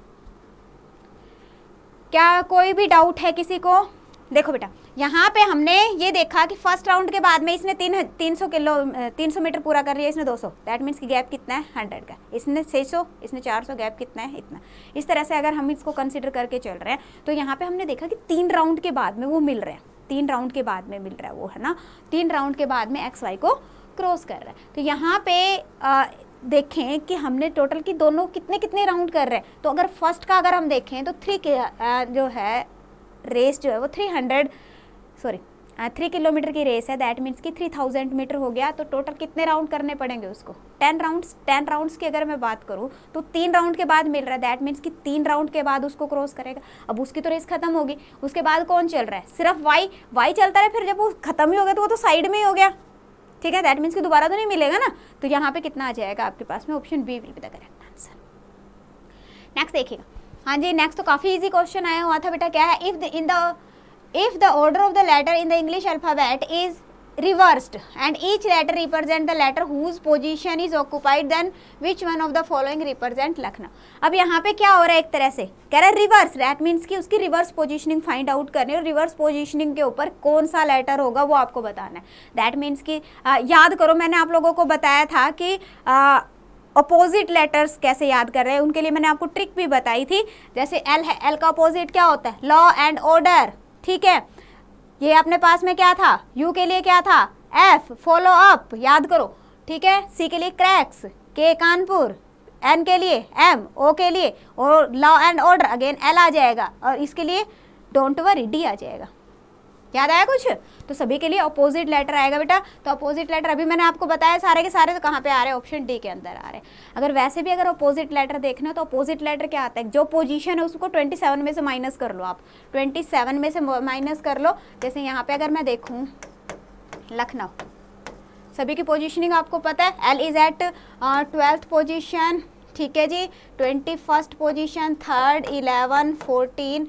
क्या कोई भी डाउट है किसी को? देखो बेटा, यहाँ पे हमने ये देखा कि फर्स्ट राउंड के बाद में इसने 300 मीटर पूरा कर लिया, इसने 200। दैट मीन्स कि गैप कितना है? 100 का। इसने 600, इसने 400, गैप कितना है? इतना। इस तरह से अगर हम इसको कंसिडर करके चल रहे हैं तो यहाँ पे हमने देखा कि 3 राउंड के बाद में वो मिल रहे हैं, 3 राउंड के बाद में मिल रहा है वो, है ना। 3 राउंड के बाद में एक्स वाई को क्रॉस कर रहा है। तो यहाँ पे देखें कि हमने टोटल की दोनों कितने कितने राउंड कर रहे हैं। तो अगर फर्स्ट का अगर हम देखें तो 3 जो है रेस जो है वो 3 किलोमीटर की रेस है। दैट मीन्स कि 3000 मीटर हो गया। तो टोटल कितने राउंड करने पड़ेंगे उसको? 10 राउंड्स। 10 राउंड्स की अगर मैं बात करूँ तो 3 राउंड के बाद मिल रहा है। दैट मीन्स कि 3 राउंड के बाद उसको क्रॉस करेगा। अब उसकी तो रेस खत्म होगी। उसके बाद कौन चल रहा है? सिर्फ वाई चलता रहे। फिर जब वो खत्म ही हो गया तो वो तो साइड में ही हो गया। ठीक है, दैट मीन्स कि दोबारा तो नहीं मिलेगा ना, तो यहाँ पे कितना आ जाएगा आपके पास में, option B will be the correct answer. Next देखिएगा, हाँ जी नेक्स्ट तो काफ़ी इजी क्वेश्चन आया हुआ था बेटा, क्या है, if the order of the letter in the English alphabet is reversed and each letter represent the letter whose position is occupied, then which one of the following represent Lucknow. अब यहाँ पे क्या हो रहा है, एक तरह से कह रहा है रिवर्स, दैट मीन्स कि उसकी रिवर्स पोजीशनिंग फाइंड आउट करनी है, और रिवर्स पोजीशनिंग के ऊपर कौन सा लेटर होगा वो आपको बताना है। दैट मीन्स कि याद करो मैंने आप लोगों को बताया था कि अपोजिट लेटर्स कैसे याद कर रहे हैं, उनके लिए मैंने आपको ट्रिक भी बताई थी। जैसे एल है, एल का अपोजिट क्या होता है, लॉ एंड ऑर्डर, ठीक है। ये अपने पास में क्या था, यू के लिए क्या था, एफ फॉलो अप, याद करो, ठीक है। सी के लिए क्रैक्स, के कानपुर, एन के लिए एम, ओ के लिए और law and order again L आ जाएगा, और इसके लिए डोंट वरी डी आ जाएगा। याद आया कुछ, तो सभी के लिए अपोजिट लेटर आएगा बेटा। तो अपोजिट लेटर अभी मैंने आपको बताया सारे के सारे, तो कहाँ पे आ रहे हैं, ऑप्शन डी के अंदर आ रहे हैं। अगर वैसे भी अगर अपोजिट लेटर देखना तो अपोजिट लेटर क्या आता है, जो पोजीशन है उसको 27 में से माइनस कर लो, आप 27 में से माइनस कर लो। जैसे यहाँ पे अगर मैं देखूँ लखनऊ, सभी की पोजीशनिंग आपको पता है, L is eight 12th position, ठीक है जी, 21st पोजीशन, 3rd, 11, 14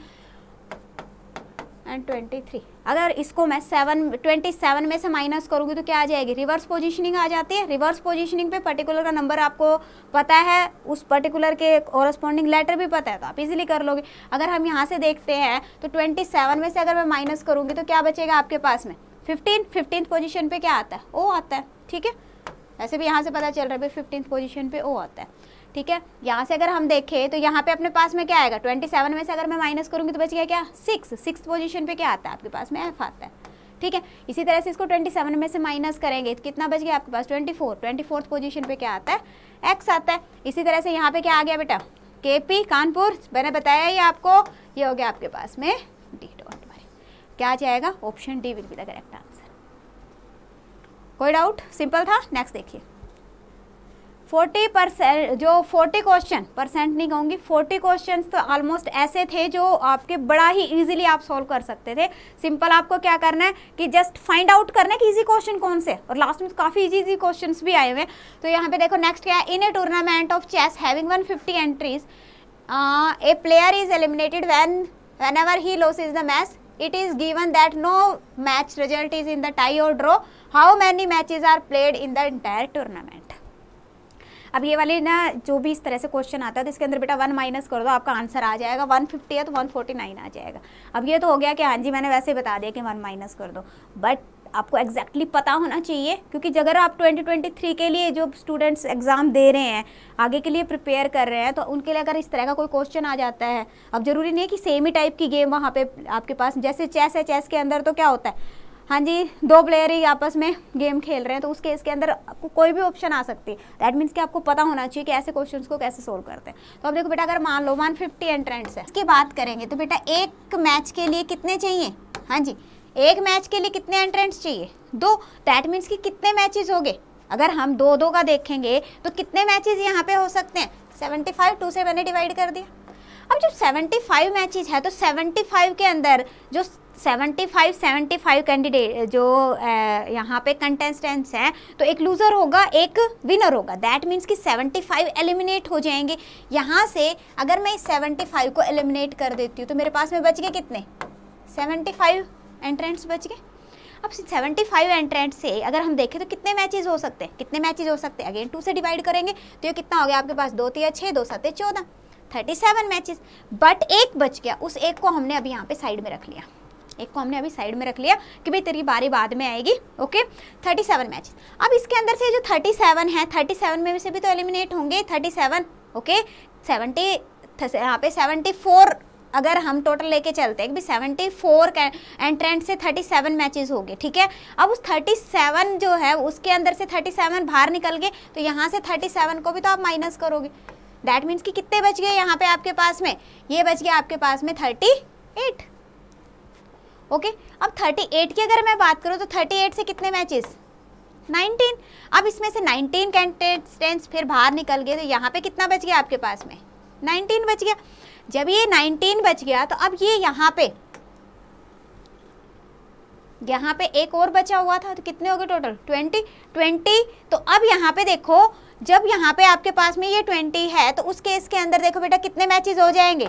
एंड 23। अगर इसको मैं 27 में से माइनस करूँगी तो क्या आ जाएगी, रिवर्स पोजीशनिंग आ जाती है। रिवर्स पोजीशनिंग पे पर्टिकुलर का नंबर आपको पता है, उस पर्टिकुलर के कोरस्पॉन्डिंग लेटर भी पता है, तो आप इजीली कर लोगे। अगर हम यहाँ से देखते हैं तो 27 में से अगर मैं माइनस करूँगी तो क्या बचेगा आपके पास में, 15th पोजीशन पे क्या आता है, ओ आता है, ठीक है। वैसे भी यहाँ से पता चल रहा है भाई 15th पोजीशन पे ओ आता है, ठीक है। यहाँ से अगर हम देखें तो यहाँ पे अपने पास में क्या आएगा, 27 में से अगर मैं माइनस करूँगी तो बच गया क्या, 6th पोजीशन पे क्या आता है आपके पास में, एफ आता है, ठीक है। इसी तरह से इसको 27 में से माइनस करेंगे तो कितना बच गया आपके पास, 24th पोजीशन पे क्या आता है, एक्स आता है। इसी तरह से यहाँ पे क्या आ गया बेटा, केपी कानपुर, मैंने बताया ये आपको, ये हो गया आपके पास में डी, डोंट वरी, क्या आ जाएगा, option D will be the correct answer. कोई डाउट, सिंपल था। नेक्स्ट देखिए, 40% जो 40 क्वेश्चन, परसेंट नहीं कहूँगी, 40 क्वेश्चन तो ऑलमोस्ट ऐसे थे जो आपके बड़ा ही इजीली आप सॉल्व कर सकते थे। सिंपल आपको क्या करना है कि जस्ट फाइंड आउट करना है कि इजी क्वेश्चन कौन से, और लास्ट में काफ़ी इजी क्वेश्चंस भी आए हुए हैं। तो यहाँ पे देखो नेक्स्ट क्या है, in a tournament of chess having 150 entries a player is eliminated whenever he loses the match, it is given that no match result is in the tie or draw. How many matches are played in the entire tournament? अब ये वाली ना जो भी इस तरह से question आता है तो इसके अंदर बेटा 1 माइनस कर दो, आपका आंसर आ जाएगा। 150 है तो 149 आ जाएगा। अब ये तो हो गया कि हाँ जी मैंने वैसे बता दिया कि 1 माइनस कर दो, बट आपको एग्जैक्टली पता होना चाहिए, क्योंकि अगर आप 2023 के लिए जो स्टूडेंट्स एग्ज़ाम दे रहे हैं, आगे के लिए प्रिपेयर कर रहे हैं, तो उनके लिए अगर इस तरह का कोई क्वेश्चन आ जाता है, अब जरूरी नहीं है कि सेम ही टाइप की गेम वहाँ पे आपके पास, जैसे चेस है, चेस के अंदर तो क्या होता है, हाँ जी 2 प्लेयर ही आपस में गेम खेल रहे हैं, तो उस केस के अंदर आपको कोई भी ऑप्शन आ सकती है। दैट मीन्स कि आपको पता होना चाहिए कि ऐसे क्वेश्चंस को कैसे सोल्व करते हैं। तो अब देखो बेटा, अगर मान लो 150 एंट्रेंट्स है, इसकी बात करेंगे तो बेटा एक मैच के लिए कितने चाहिए, हाँ जी एक मैच के लिए कितने एंट्रेंट्स चाहिए, 2। दैट मीन्स कि कितने मैचेस हो गए, अगर हम 2-2 का देखेंगे तो कितने मैचेस यहाँ पे हो सकते हैं, 75, 2 से मैंने डिवाइड कर दिया। अब जब 75 मैचेस है तो 75 के अंदर जो 75 कैंडिडेट जो यहाँ पे कंटेस्टेंट्स हैं, तो एक लूज़र होगा एक विनर होगा। दैट मीन्स कि 75 एलिमिनेट हो जाएंगे। यहाँ से अगर मैं इस 75 को एलिमिनेट कर देती हूँ तो मेरे पास में बच गए कितने, 75 एंट्रेंट्स बच गए। अब 75 एंट्रेंट से अगर हम देखें तो कितने मैचेस हो सकते हैं, कितने मैचेस हो सकते हैं, अगेन 2 से डिवाइड करेंगे तो ये कितना हो गया आपके पास, 2 3 6, 2 7 14, 37 मैचेस। बट एक बच गया, उस एक को हमने अभी यहाँ पे साइड में रख लिया, एक को हमने अभी साइड में रख लिया कि भाई तेरी बारी बाद में आएगी। Okay 37 matches. अब इसके अंदर से जो 37 है, 37 में से भी तो एलिमिनेट होंगे 37। ओके 70 यहाँ पे 74 अगर हम टोटल लेके चलते हैं कि 74 एंट्रेंट से 37 मैचेस हो गए, ठीक है। अब उस 37 जो है उसके अंदर से 37 बाहर निकल गए, तो यहाँ से 37 को भी तो आप माइनस करोगे। दैट मीन्स कि कितने बच गए यहाँ पे आपके पास में, ये बच गया आपके पास में 38। ओके अब 38 की अगर मैं बात करूँ तो 38 से कितने मैचेस, 19। अब इसमें से 19 कंटेस्टेंट्स फिर बाहर निकल गए, तो यहाँ पे कितना बच गया आपके पास में, 19 बच गया। जब ये 19 बच गया तो अब ये यहाँ पे यहाँ पे एक और बचा हुआ था, तो कितने हो गए टोटल 20। तो अब यहाँ पे देखो, जब यहाँ पे आपके पास में ये 20 है तो उस केस के अंदर देखो बेटा कितने मैचेस हो जाएंगे,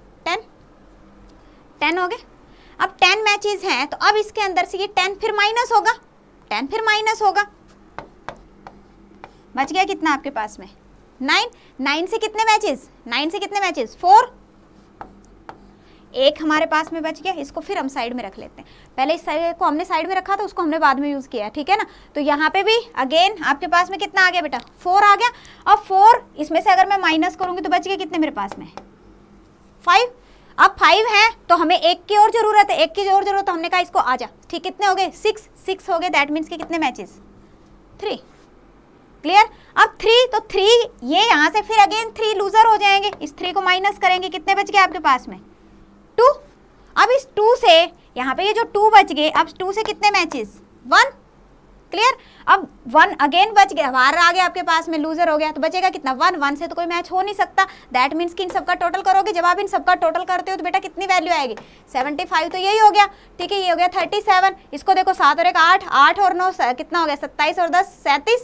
10 हो गए। अब 10 मैचेस हैं तो अब इसके अंदर से ये 10 फिर माइनस होगा, 10 फिर माइनस होगा, बच गया कितना आपके पास में 9 से कितने मैचेस, 9 से कितने मैचेस 4, एक हमारे पास में बच गया। इसको फिर हम साइड में रख लेते हैं, पहले इस साइड को हमने साइड में रखा था, उसको हमने बाद में यूज किया, ठीक है ना। तो यहाँ पे भी अगेन आपके पास में कितना आ गया बेटा 4 आ गया। अब 4 इसमें से अगर मैं माइनस करूंगी तो बच गया कितने मेरे पास में 5। अब 5 है तो हमें एक की और जरूरत है, एक की और जरूरत, तो हमने कहा इसको आ जा, ठीक, कितने हो गए 6 हो गए। दैट मीन्स के कितने मैचेस 3, क्लियर। अब 3 तो 3 ये यहाँ से फिर अगेन 3 लूजर हो जाएंगे, इस 3 को माइनस करेंगे, कितने बच गए आपके पास में 2। अब इस 2 से यहाँ पे ये जो 2 बच गए, अब 2 से कितने मैचेस 1, क्लियर। अब 1 अगेन बच गया, बाहर आ गया आपके पास में, लूजर हो गया, तो बचेगा कितना 1 से तो कोई मैच हो नहीं सकता। दैट मीन्स कि इन सबका टोटल करोगे, जब आप इन सबका टोटल करते हो तो बेटा कितनी वैल्यू आएगी 75, तो यही हो गया, ठीक है। ये हो गया 37, इसको देखो 7 और 1 8, 8 और 9 कितना हो गया 27 और 10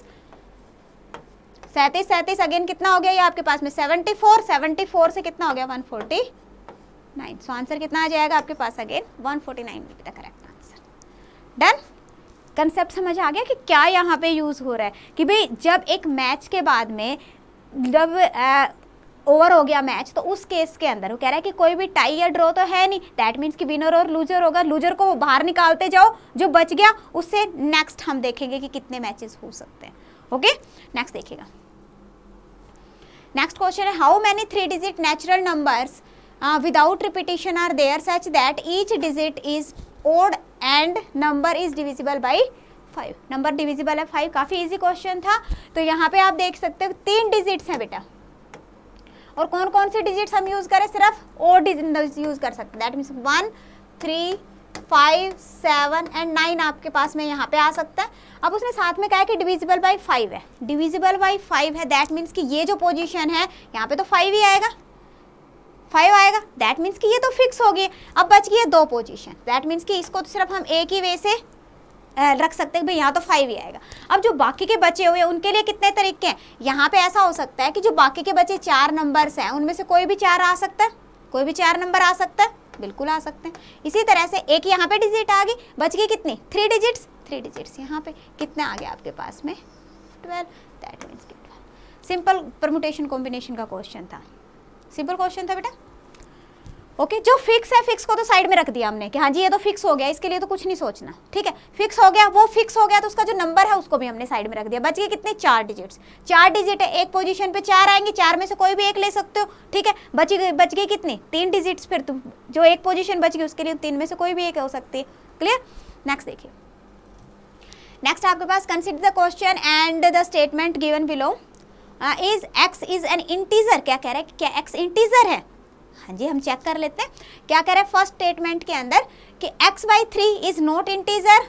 37 अगेन कितना हो गया ये आपके पास में 74 से कितना हो गया 149। सो आंसर कितना आ जाएगा आपके पास again 149 will be the correct answer. Done. Concept समझ आ गया कि क्या यहाँ पे यूज हो रहा है कि भाई जब एक मैच के बाद में जब ओवर हो गया मैच तो उस केस के अंदर वो कह रहा है कि कोई भी टाई या ड्रॉ तो है नहीं, दैट मीन्स कि विनर और लूजर होगा, लूजर को बाहर निकालते जाओ, जो बच गया उससे नेक्स्ट हम देखेंगे कि कितने मैचेस हो सकते हैं। ओके, नेक्स्ट देखिएगा। नेक्स्ट क्वेश्चन है how many 3 digit natural numbers without repetition are there such that each digit is odd and number is divisible by 5। Number divisible है 5, काफी इजी क्वेश्चन था। तो यहाँ पे आप देख सकते हो 3 डिजिट्स हैं बेटा, और कौन कौन से डिजिट्स हम यूज करें, सिर्फ odd डिजिट यूज कर सकते हैं। दैट मीन्स 1 3 5 7 एंड 9 आपके पास में यहाँ पे आ सकता है। अब उसने साथ में कहा है कि डिविजिबल बाई 5 है, डिविजिबल बाई 5 है, दैट मीन्स कि ये जो पोजीशन है यहाँ पे तो 5 ही आएगा, 5 आएगा, दैट मीन्स कि ये तो फिक्स हो गई। अब बच गई है 2 पोजीशन, दैट मीन्स कि इसको तो सिर्फ हम एक ही वे से रख सकते हैं, भाई यहाँ तो 5 ही आएगा। अब जो बाकी के बचे हुए उनके लिए कितने तरीके हैं, यहाँ पे ऐसा हो सकता है कि जो बाकी के बचे 4 नंबर्स हैं उनमें से कोई भी 4 आ सकता है, कोई भी 4 नंबर आ सकता है, बिल्कुल आ सकते हैं। इसी तरह से एक यहाँ पे डिजिट आ गई, बच गई कितनी 3 डिजिट्स यहाँ पे कितने आ गए आपके पास में 12, that means 12। Simple permutation combination का क्वेश्चन था, सिंपल क्वेश्चन था बेटा। ओके, जो फिक्स है फिक्स को तो साइड में रख दिया हमने कि हाँ जी ये तो फिक्स हो गया, इसके लिए तो कुछ नहीं सोचना, ठीक है। फिक्स हो गया, वो फिक्स हो गया तो उसका जो नंबर है उसको भी हमने साइड में रख दिया। बच गए कितने 4 डिजिट्स, 4 डिजिट है, एक पोजीशन पे 4 आएंगे, 4 में से कोई भी एक ले सकते हो, ठीक है। बच गई कितनी 3 डिजिट्स, फिर तुम जो एक पोजीशन बच गई उसके लिए 3 में से कोई भी एक हो सकती है, क्लियर। नेक्स्ट देखिए, नेक्स्ट आपके पास consider the question and the statement given below. Is X is an integer, क्या कह रहा है कि क्या एक्स इंटीजर है। हाँ जी, हम चेक कर लेते हैं क्या कह रहा है फर्स्ट स्टेटमेंट के अंदर कि x/3 is not integer,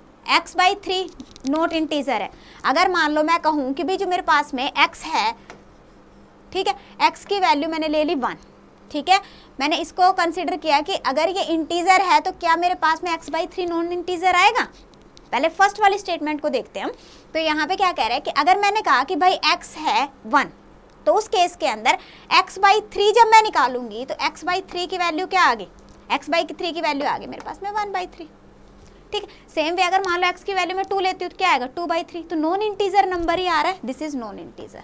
x/3 not integer है। अगर मान लो मैं कहूँ कि भाई जो मेरे पास में x है, ठीक है, x की वैल्यू मैंने ले ली 1, ठीक है, मैंने इसको कंसिडर किया कि अगर ये इंटीजर है तो क्या मेरे पास में x/3 नॉन इंटीजर आएगा। पहले फर्स्ट वाली स्टेटमेंट को देखते हैं हम। तो यहाँ पे क्या कह रहा है कि अगर मैंने कहा कि भाई x है 1, तो उस केस के अंदर x/3 जब मैं निकालूंगी तो x/3 की वैल्यू क्या आ गई, x/3 की वैल्यू आ गई मेरे पास में 1/3, ठीक है। सेम वे अगर मान लो x की वैल्यू में 2 लेती हूँ तो क्या आएगा 2/3, तो नॉन इंटीजर नंबर ही आ रहा है, this is non integer,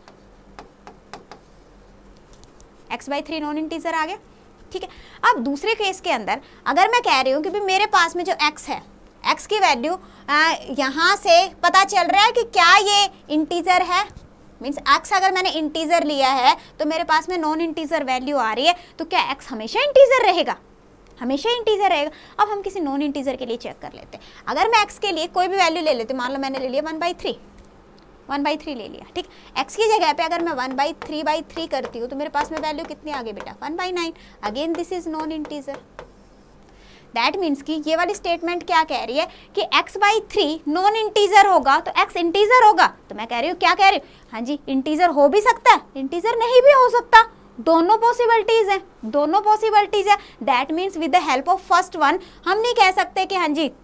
x/3 non integer आ गया, ठीक है। अब दूसरे केस के अंदर अगर मैं कह रही हूँ कि भाई मेरे पास में जो x है, x की वैल्यू यहाँ से पता चल रहा है कि क्या ये इंटीजर है, मीन्स x अगर मैंने इंटीजर लिया है तो मेरे पास में नॉन इंटीजर वैल्यू आ रही है, तो क्या x हमेशा इंटीजर रहेगा, हमेशा इंटीजर रहेगा। अब हम किसी नॉन इंटीजर के लिए चेक कर लेते हैं। अगर मैं x के लिए कोई भी वैल्यू ले लेती हूँ, मान लो मैंने ले लिया 1/3 ले लिया, ठीक। x की जगह पे अगर मैं 1/3/3 करती हूँ तो मेरे पास में वैल्यू कितनी आ गई बेटा 1/9, again this is non integer. That means कि ये वाली स्टेटमेंट क्या कह रही है कि x/3 नॉन इंटीजर होगा तो x इंटीजर होगा। तो मैं कह रही हूँ, क्या कह रही हूँ, हाँ जी इंटीजर हो भी सकता है, इंटीजर नहीं भी हो सकता, दोनों पॉसिबिलिटीज हैं, दोनों पॉसिबिलिटीज है। That means with the help of first one हम नहीं कह सकते कि हाँ जी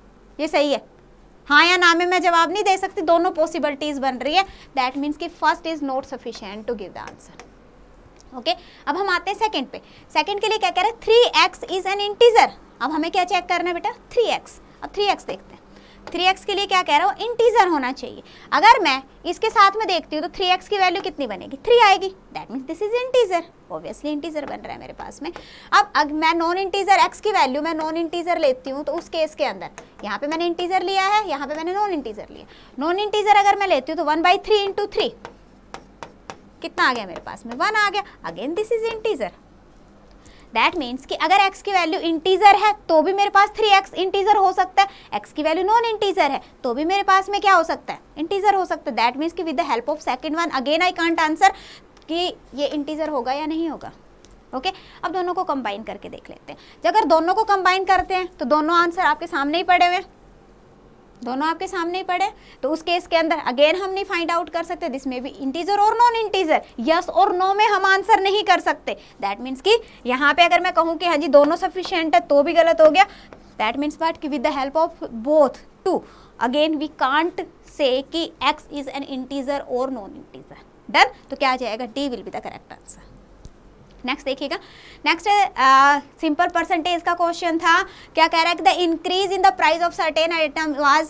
ये सही है, हाँ या ना में मैं जवाब नहीं दे सकती, दोनों पॉसिबिलिटीज बन रही है। दैट मीन्स कि first is not sufficient to give the answer. Okay, अब हम आते हैं सेकंड पे। सेकंड के लिए क्या कह रहे हैं, 3x इज एन इंटीजर। अब हमें क्या चेक करना है बेटा, 3x। अब 3x देखते हैं, 3x के लिए क्या कह रहा हूँ, इंटीजर होना चाहिए। अगर मैं इसके साथ में देखती हूँ तो 3x की वैल्यू कितनी बनेगी, 3 आएगी। That means this is integer, obviously integer बन रहा है मेरे पास में। अब मैं नॉन इंटीजर x की वैल्यू मैं नॉन इंटीजर लेती हूँ तो उस केस के अंदर यहाँ पे मैंने इंटीजर लिया है, यहाँ पे मैंने नॉन इंटीजर लिया। नॉन इंटीजर अगर मैं लेती हूँ तो 1/3 इंटू 3 कितना आ गया मेरे पास में, 1 आ गया। Again this is integer. That means कि अगर x की वैल्यू इंटीजर है तो भी मेरे पास 3x इंटीजर हो सकता है, x की वैल्यू नॉन इंटीजर है तो भी मेरे पास में क्या हो सकता है, इंटीजर हो सकता है। दैट मीन्स कि with the help of second one again I can't answer कि ये इंटीजर होगा या नहीं होगा। ओके, अब दोनों को कंबाइन करके देख लेते हैं। अगर दोनों को कंबाइन करते हैं तो दोनों आंसर आपके सामने ही पड़े हुए, दोनों आपके सामने ही पड़े, तो उस केस के अंदर अगेन हम नहीं फाइंड आउट कर सकते दिस में भी इंटीजर और नॉन इंटीजर। यस और नो में हम आंसर नहीं कर सकते। दैट मीन्स कि यहाँ पे अगर मैं कहूँ कि हाँ जी दोनों सफिशिएंट है तो भी गलत हो गया। दैट मीन्स बट कि with the help of both two again we can't say कि x इज एन इंटीजर और नॉन इंटीजर। डन, तो क्या आ जाएगा, D will be the correct answer. Next देखिएगा, नेक्स्ट सिंपल परसेंटेज का क्वेश्चन था। क्या कह रहा है कि the increase in the price of certain item was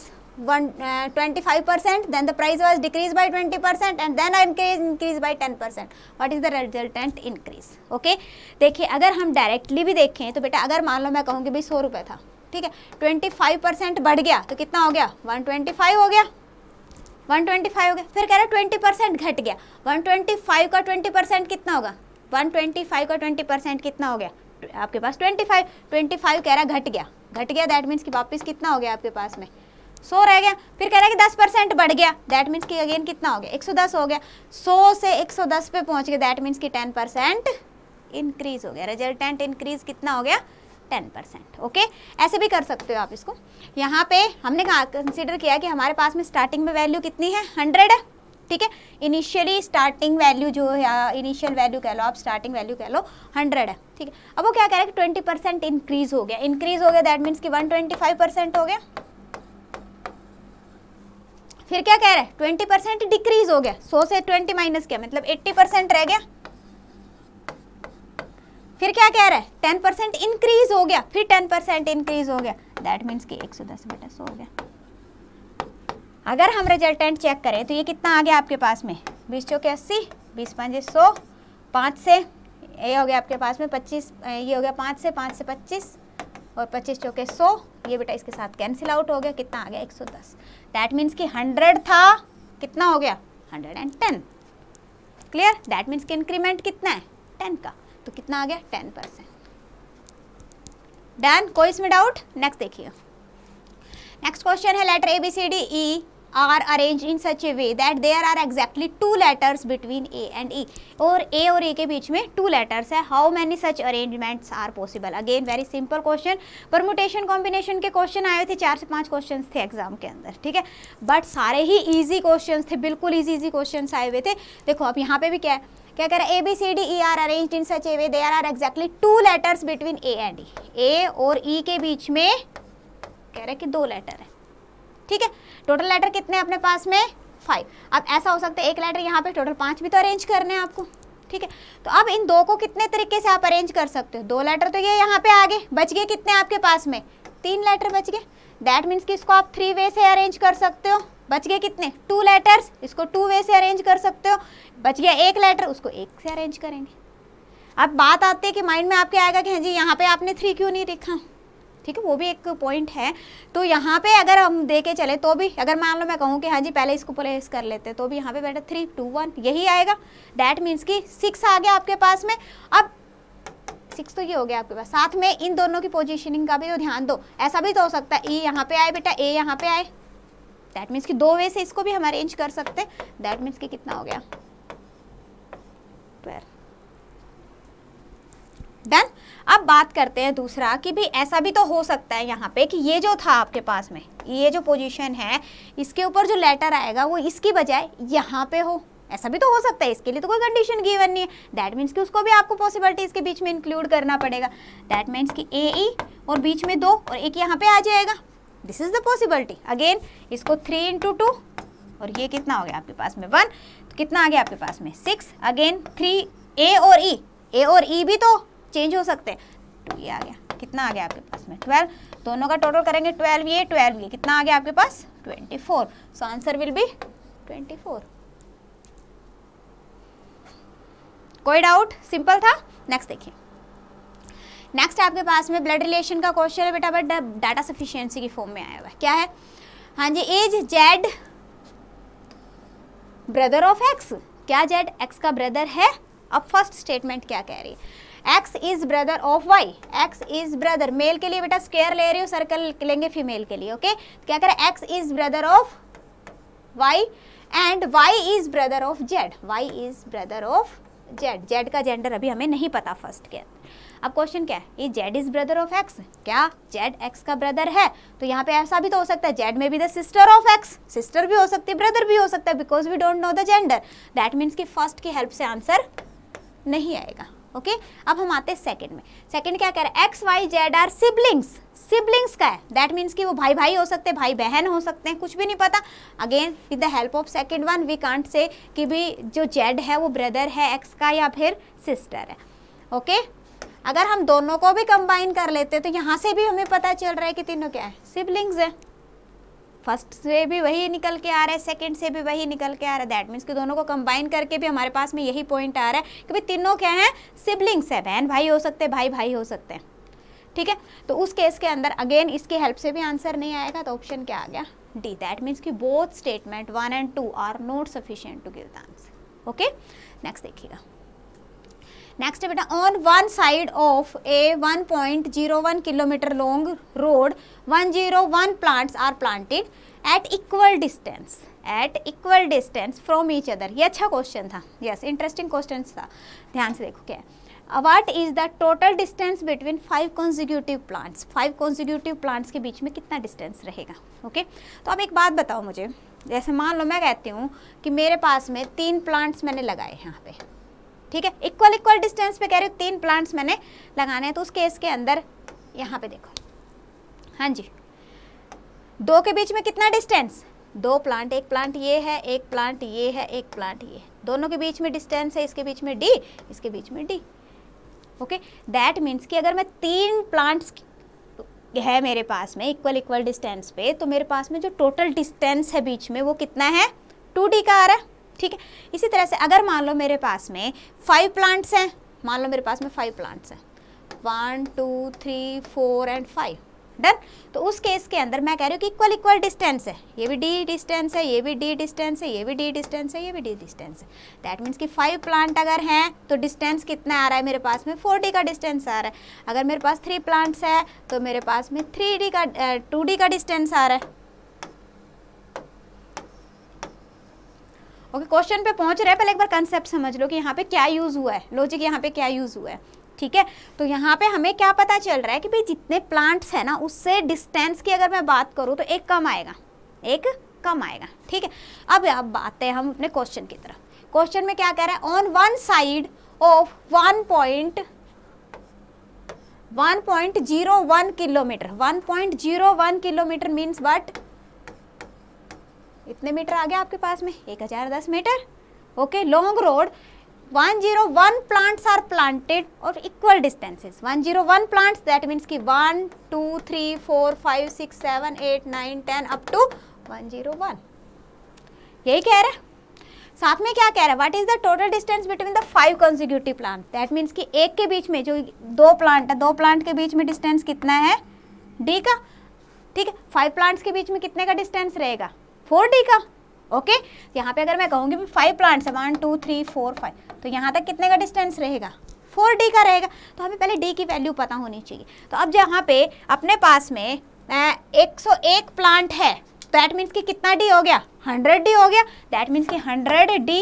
25%, then the price was decrease by 20% and then increase by 10%। What is the resultant increase. Okay, देखिए अगर हम डायरेक्टली भी देखें तो बेटा अगर मान लो मैं कहूँ कि भाई 100 रुपये था, ठीक है, 25% बढ़ गया तो कितना हो गया, 125 हो गया, 125 हो गया। फिर कह रहा है 20% घट गया, 125 का 20% कितना होगा, 125 का 20% कितना हो गया आपके पास 25 कह रहा है घट गया। दैट मीन्स कि वापस कितना हो गया आपके पास में 100 रह गया। फिर कह रहा है कि 10% बढ़ गया, दैट मीन्स कि अगेन कितना हो गया 110 हो गया। 100 से 110 पे पहुंच गया, दैट मीन्स कि 10% इंक्रीज हो गया। रिजल्टेंट इंक्रीज कितना हो गया, 10%। ओके, ऐसे भी कर सकते हो आप इसको। यहाँ पे हमने कंसिडर किया कि हमारे पास में स्टार्टिंग में वैल्यू कितनी है, 100 है, ठीक है। इनिशियली स्टार्टिंग वैल्यू जो है या इनिशियल वैल्यू कह लो आप, स्टार्टिंग वैल्यू कह लो 100 है, ठीक है। अब वो क्या कह रहा है कि 20% इंक्रीज हो गया, दैट मीन्स कि 125% हो गया। फिर क्या कह रहा है 20% डिक्रीज हो गया, 100 से 20 माइनस किया मतलब 80% रह गया। फिर क्या कह रहा है 10% इंक्रीज हो गया, फिर 10% इंक्रीज हो गया, दैट मीन्स कि 110 बटा 100 हो गया। अगर हम रिजल्टेंट चेक करें तो ये कितना आ गया आपके पास में 20 चौके 80, 20 पंजे 100, 5 से ये हो गया आपके पास में 25, ये हो गया 5 से 25 और 25 चौके 100, ये बेटा इसके साथ कैंसिल आउट हो गया, कितना आ गया 110। दैट मीन्स कि 100 था, कितना हो गया 110। क्लियर, दैट मीन्स कि इंक्रीमेंट कितना है 10 का, तो कितना आ गया 10%। डन, कोई इसमें डाउट। नेक्स्ट देखिए, नेक्स्ट क्वेश्चन है letter ABCDE are arranged in such a way that there are exactly 2 letters between A and E, और A और A के बीच में 2 letters है। How many such arrangements are possible? Again very simple question, permutation combination के question आए थे, 4 से 5 क्वेश्चन थे एग्जाम के अंदर, ठीक है, बट सारे ही इजी क्वेश्चन थे, बिल्कुल इजी क्वेश्चन आए हुए थे। देखो अब यहाँ पे भी क्या कह रहा है ABCDE are arranged in such a way there are exactly 2 letters between A and E। A और E के बीच में कह रहा है कि 2 लेटर है, ठीक है। टोटल लेटर कितने अपने पास में 5। अब ऐसा हो सकता है एक लेटर यहाँ पे टोटल 5 भी तो अरेंज करने हैं आपको, ठीक है। तो अब इन 2 को कितने तरीके से आप अरेंज कर सकते हो, 2 लेटर तो ये यहाँ पे आ गए, बच गए कितने आपके पास में 3 लेटर बच गए। दैट मीन्स कि इसको आप 3 वे से अरेंज कर सकते हो। बच गए कितने 2 लेटर्स, इसको 2 वे से अरेंज कर सकते हो। बच गया 1 लेटर, उसको 1 से अरेंज करेंगे। अब बात आती है कि माइंड में आपके आएगा कि हाँ जी यहाँ पे आपने 3 क्यों नहीं लिखा, ठीक है, वो भी एक पॉइंट है। तो यहाँ पे अगर हम देके चले तो भी, अगर मान लो मैं कहूँ कि हाँ जी पहले इसको प्लेस कर लेते तो भी यहाँ पे बेटा 3 2 1 यही आएगा। दैट मीन्स कि 6 आ गया आपके पास में। अब 6 तो ये हो गया आपके पास, साथ में इन दोनों की पोजीशनिंग का भी तो ध्यान दो। ऐसा भी तो हो सकता है E यहाँ पे आए बेटा, A यहाँ पे आए, दैट मीन्स कि 2 वे से इसको भी हम अरेंज कर सकते हैं। दैट मीन्स कि कितना हो गया 12। डन। अब बात करते हैं दूसरा कि भी ऐसा भी तो हो सकता है यहाँ पे कि ये जो था आपके पास में, ये जो पोजीशन है इसके ऊपर जो लेटर आएगा वो इसकी बजाय यहाँ पे हो, ऐसा भी तो हो सकता है। इसके लिए तो कोई कंडीशन गिवन नहीं है। दैट मीन्स कि उसको भी आपको पॉसिबिलिटीज के बीच में इंक्लूड करना पड़ेगा। दैट मीन्स कि AE और बीच में 2 और एक यहाँ पे आ जाएगा। This is the possibility. Again इसको 3 इंटू 2 और ये कितना हो गया आपके पास में 1, तो कितना आ गया आपके पास में 6। अगेन 3 ए और ई भी तो चेंज हो सकते हैं, तो ये आ गया, कितना आ गया आपके पास में 12। दोनों का टोटल करेंगे 12 ये, कितना आ गया आपके पास 24। So answer will be 24। कोई डाउट? सिंपल था। नेक्स्ट देखिए, नेक्स्ट आपके पास में ब्लड रिलेशन का क्वेश्चन है बेटा, बट डाटा सफिशिएंसी की फॉर्म में आया हुआ है। क्या है? हाँ जी, is Z brother of X? क्या जेड एक्स का ब्रदर है? अब फर्स्ट स्टेटमेंट क्या कह रही है? X is brother of Y. X is brother, male के लिए बेटा स्क्वायर ले रही हूँ, सर्कल लेंगे फीमेल के लिए। ओके, क्या करें? X is brother of Y and Y is brother of Z. Y is brother of Z. Z का जेंडर अभी हमें नहीं पता फर्स्ट के। अब क्वेश्चन क्या है? ये Z is brother of X, क्या जेड एक्स का ब्रदर है? तो यहाँ पे ऐसा भी तो हो सकता है, Z may be the sister of X, sister भी हो सकती है, ब्रदर भी हो सकता है, because we don't know the gender. That means कि फर्स्ट की हेल्प से आंसर नहीं आएगा। ओके, अब हम आते हैं सेकंड में। सेकंड क्या कह रहा है? X Y Z are siblings. Siblings का है, दैट मीन्स कि वो भाई भाई हो सकते हैं, भाई बहन हो सकते हैं, कुछ भी नहीं पता। Again with the help of second one we can't say कि भी जो जेड है वो ब्रदर है एक्स का या फिर सिस्टर है। ओके, अगर हम दोनों को भी कंबाइन कर लेते हैं तो यहाँ से भी हमें पता चल रहा है कि तीनों क्या है, सिबलिंग्स है। फर्स्ट से भी वही निकल के आ रहा है, सेकंड से भी वही निकल के आ रहा है। दैट मीन्स कि दोनों को कंबाइन करके भी हमारे पास में यही पॉइंट आ रहा है कि भाई तीनों क्या हैं, सिबलिंग्स है, बहन भाई हो सकते हैं, भाई भाई हो सकते हैं। ठीक है, तो उस केस के अंदर अगेन इसकी हेल्प से भी आंसर नहीं आएगा, तो ऑप्शन क्या आ गया? डी। दैट मीन्स कि both statement 1 and 2 are not sufficient to give the answer. Okay, next देखिएगा। नेक्स्ट है बेटा, on one side of a 1.01 kilometre long road 101 plants are planted at equal distance from each other. ये अच्छा question था, yes interesting question था। ध्यान से देखो क्या है। What is the total distance between 5 consecutive plants? 5 consecutive plants के बीच में कितना डिस्टेंस रहेगा? ओके, तो अब एक बात बताओ मुझे, जैसे मान लो मैं कहती हूँ कि मेरे पास में 3 प्लांट्स मैंने लगाए यहाँ पे, ठीक है, इक्वल डिस्टेंस पे कह रही हूँ 3 प्लांट्स मैंने लगाने हैं, तो उस केस के अंदर यहाँ पे देखो, हाँ जी, 2 के बीच में कितना डिस्टेंस? 2 प्लांट, एक प्लांट ये है, एक प्लांट ये है, एक प्लांट ये, दोनों के बीच में डिस्टेंस है, इसके बीच में डी, इसके बीच में डी। ओके, दैट मीन्स कि अगर मैं 3 प्लांट्स है मेरे पास में इक्वल डिस्टेंस पे, तो मेरे पास में जो टोटल डिस्टेंस है बीच में वो कितना है? 2D का आ रहा है। ठीक है, इसी तरह से अगर मान लो मेरे पास में 5 प्लांट्स हैं, मान लो मेरे पास में 5 प्लांट्स हैं, 1 2 3 4 एंड 5, डन। तो उस केस के अंदर मैं कह रही हूँ कि इक्वल डिस्टेंस है, ये भी डी डिस्टेंस है, ये भी डी डिस्टेंस है, ये भी डी डिस्टेंस है, ये भी डी डिस्टेंस है। दैट मीन्स कि 5 प्लांट अगर हैं तो डिस्टेंस कितना आ रहा है मेरे पास में? 4D का डिस्टेंस आ रहा है। अगर मेरे पास 3 प्लांट्स है तो मेरे पास में 2D का डिस्टेंस आ रहा है। ओके, क्वेश्चन पे पहुंच रहे हैं, पहले एक बार कंसेप्ट समझ लो कि यहाँ पे क्या यूज़ हुआ है, लॉजिक यहाँ पे क्या यूज़ हुआ है। ठीक है, तो यहाँ पे हमें क्या पता चल रहा है कि भाई जितने प्लांट्स है ना उससे डिस्टेंस की अगर मैं बात करूँ तो एक कम आएगा, एक कम आएगा। ठीक है, अब आते हैं हम अपने क्वेश्चन की तरफ। क्वेश्चन में क्या कह रहा है? On one side of 1.01 kilometre, 1.01 kilometre means what? इतने मीटर आ गया आपके पास में 1010 metre. Okay, long road 101 plants are planted और equal distances. 101 plants, that means कि 1 2 3 4 5 6 7 8 9 10 अप टू 101, यही कह रहा है। साथ में क्या कह रहा है? What is the total distance between the 5 consecutive plant? That means कि एक के बीच में जो 2 प्लांट है, 2 प्लांट के बीच में डिस्टेंस कितना है? डी का। ठीक है, 5 प्लांट्स के बीच में कितने का डिस्टेंस रहेगा? 4D का। ओके, यहाँ पे अगर मैं कहूँगी 5 प्लांट्स है 1 2 3 4 5, तो यहाँ तक कितने का डिस्टेंस रहेगा? 4D का रहेगा। तो हमें पहले D की वैल्यू पता होनी चाहिए। तो अब यहाँ पे अपने पास में 101 प्लांट है, दैट मीन्स कि कितना D हो गया? 100D हो गया। दैट मीन्स कि 100D,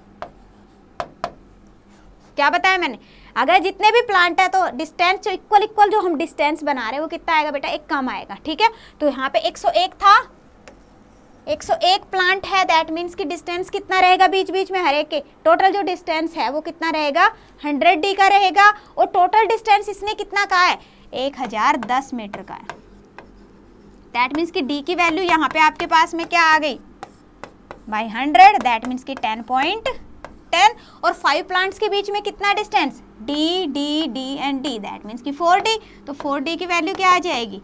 क्या बताया मैंने? अगर जितने भी प्लांट है तो डिस्टेंस जो इक्वल जो हम डिस्टेंस बना रहे हैं वो कितना आएगा बेटा? एक कम आएगा। ठीक है, तो यहाँ पे 101 था, 101 प्लांट है, दैट मीन्स कि डिस्टेंस कितना रहेगा बीच बीच में हर एक के? टोटल जो डिस्टेंस है वो कितना रहेगा? 100D का रहेगा। और टोटल डिस्टेंस इसने कितना कहा है? 1010 मीटर का है। दैट मीन्स कि डी की वैल्यू यहाँ पे आपके पास में क्या आ गई बाई 100, दैट मीन्स कि 10.10 और 5 प्लांट्स के बीच में कितना distance D D D and D, that means कि 4D, तो 4D की वैल्यू क्या आ जाएगी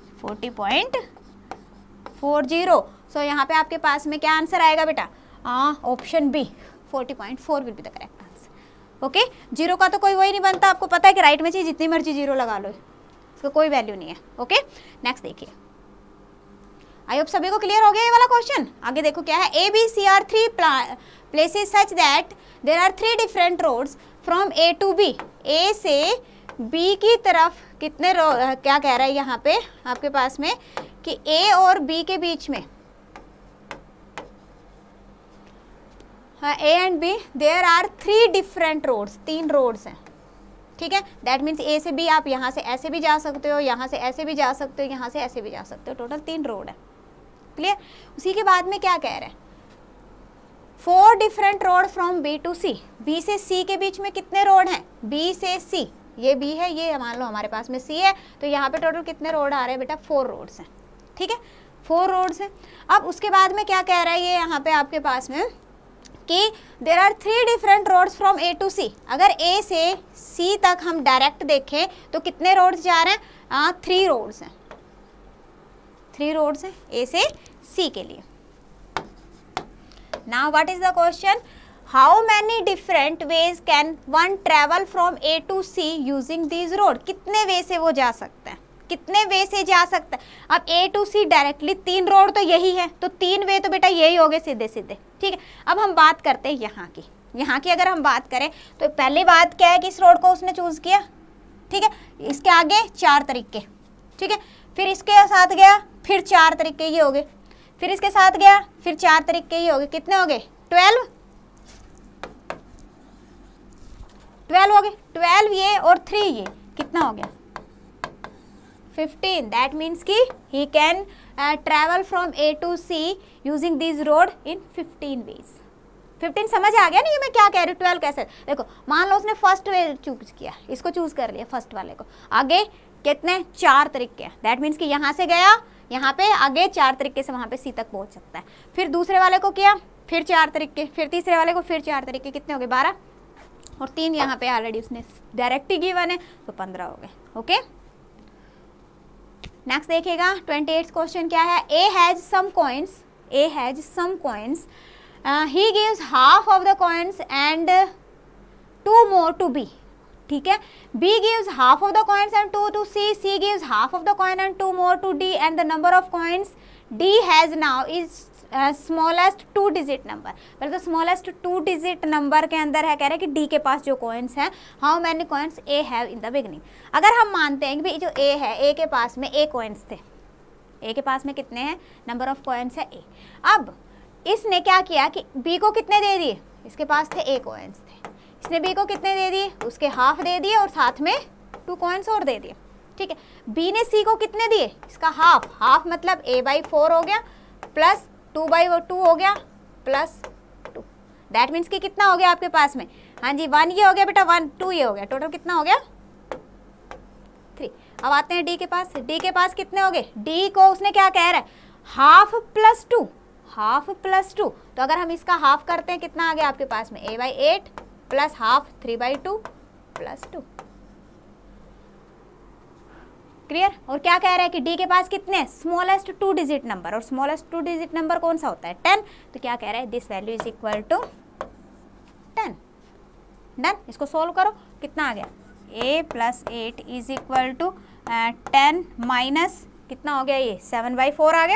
40.40। सो यहाँ पे आपके पास में क्या आंसर आएगा बेटा, option B 40.4 will be the correct answer. Okay, zero का तो कोई वही नहीं बनता, आपको पता है कि राइट में चाहिए जितनी मर्जी जीरो लगा लो, इसका कोई वैल्यू नहीं है। ओके, नेक्स्ट देखिए, आई होप सभी को क्लियर हो गया ये वाला क्वेश्चन। आगे देखो क्या है, A B C are 3 places such that there are 3 different roads from A to B. A से बी की तरफ कितने क्या कह रहा है यहाँ पे आपके पास में कि ए और बी के बीच में, A and B, there are 3 different roads, 3 roads हैं, ठीक है। दैट मीन्स ए से बी आप यहाँ से ऐसे भी जा सकते हो, यहाँ से ऐसे भी जा सकते हो, यहाँ से ऐसे भी जा सकते हो, टोटल 3 रोड है, क्लियर। उसी के बाद में क्या कह रहे हैं, 4 different road from B to C. B से सी के बीच में कितने रोड हैं, बी से सी, ये बी है, ये मान लो हमारे पास में सी है, तो यहाँ पे टोटल कितने रोड आ रहे हैं बेटा 4 रोड्स हैं, ठीक है, 4 रोड्स हैं। अब उसके बाद में क्या कह रहा है ये यहाँ पे आपके पास में कि there are 3 different roads from A to C. अगर ए से सी तक हम डायरेक्ट देखें तो कितने रोड्स जा रहे हैं, 3 रोड्स हैं, 3 रोड्स हैं ए से सी के लिए। Now what is the question, how many different ways can one travel from A to C using these road. कितने वे से वो जा सकता है, कितने वे से जा सकता है। अब A to C directly 3 road तो यही है, तो 3 वे तो बेटा यही हो गए सीधे सीधे, ठीक है। अब हम बात करते हैं यहाँ की अगर हम बात करें तो पहली बात क्या है कि इस रोड को उसने चूज किया, ठीक है। इसके आगे 4 तरीके, ठीक है, फिर इसके साथ गया, फिर 4 तरीके ये हो गए, फिर इसके साथ गया, फिर 4 तरीके ये हो गए, कितने हो गए 12 हो गए, 12 ये और 3 ये, कितना हो गया 15। दैट मीन्स कि he can travel from A to C using this road in 15 ways. 15 समझ आ गया ना ये मैं क्या कह रही हूँ, 12 कैसे। देखो मान लो उसने फर्स्ट वे चूज किया, इसको चूज कर लिया फर्स्ट वाले को, आगे कितने 4 तरीके हैं, दैट मीन्स कि यहाँ से गया, यहाँ पे आगे 4 तरीके से वहाँ पे सी तक पहुँच सकता है। फिर दूसरे वाले को किया, फिर 4 तरीके, फिर तीसरे वाले को फिर 4 तरीके, कितने हो गए 12, और 3 यहाँ पे ऑलरेडी उसने डायरेक्ट ही गिवन है तो 15 हो गए। ओके, नेक्स्ट देखिएगा 28th क्वेश्चन क्या है, A has some coins, he gives half of the coins and 2 more to B, ठीक है। B gives half of the coins and 2 to C, C gives half of the coin and 2 more to D, and the number of coins D has now is smallest 2 digit number. पहले तो smallest 2 digit number के अंदर है, कह रहे हैं कि D के पास जो कॉइन्स हैं, how many coins A have in the beginning. अगर हम मानते हैं कि भाई जो ए है, ए के पास में ए कॉइन्स थे, ए के पास में कितने हैं, नंबर ऑफ कॉइन्स है ए। अब इसने क्या किया कि बी को कितने दे दिए, इसके पास थे ए कॉइन्स थे, इसने बी को कितने दे दिए, उसके हाफ दे दिए और साथ में 2 कॉइन्स और दे दिए, ठीक है। बी ने सी को कितने दिए, इसका हाफ मतलब a/4 हो गया प्लस 2/2 हो गया प्लस 2, दैट मीन्स कि कितना हो गया आपके पास में, हाँ जी 1 ये हो गया बेटा, 1 2 ये हो गया, टोटल कितना हो गया 3। अब आते हैं डी के पास, डी के पास कितने हो गए, डी को उसने क्या कह रहा है हाफ प्लस 2, तो अगर हम इसका हाफ करते हैं कितना आ गया आपके पास में a/8 plus half 3/2 plus 2, clear. और क्या कह रहा है कि डी के पास कितने, स्मॉलेस्ट 2 डिजिट नंबर, और स्मॉलेस्ट 2 डिजिट नंबर कौन सा होता है 10, तो क्या कह रहा है this value is equal to 10। Done, इसको सोल्व करो, कितना आ गया a + 8 is equal to 10 minus कितना हो गया, ये 7/4 आ गया,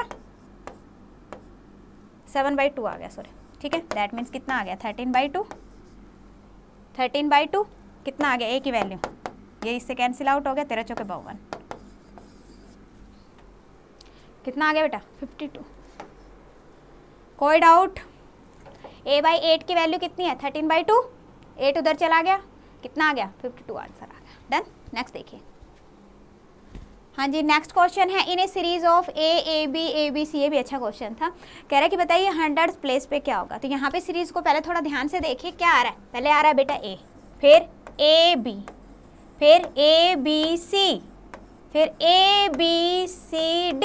7/2 आ गया सॉरी, ठीक है। दैट मीन्स कितना आ गया 13/2 कितना आ गया a की वैल्यू, ये इससे कैंसिल आउट हो गया, 13 चौके 52, कितना आ गया बेटा 52। कोई डाउट, a/8 की वैल्यू कितनी है 13/2, 8 उधर चला गया, कितना आ गया 52 आंसर आ गया। डन, नेक्स्ट देखिए, हाँ जी नेक्स्ट क्वेश्चन है, in a series of A B C, ये भी अच्छा क्वेश्चन था। कह रहा है कि बताइए 100th प्लेस पे क्या होगा। तो यहाँ पे सीरीज को पहले थोड़ा ध्यान से देखिए क्या आ रहा है, पहले आ रहा है बेटा ए, फिर ए बी, फिर ए बी सी, फिर ए बी सी डी,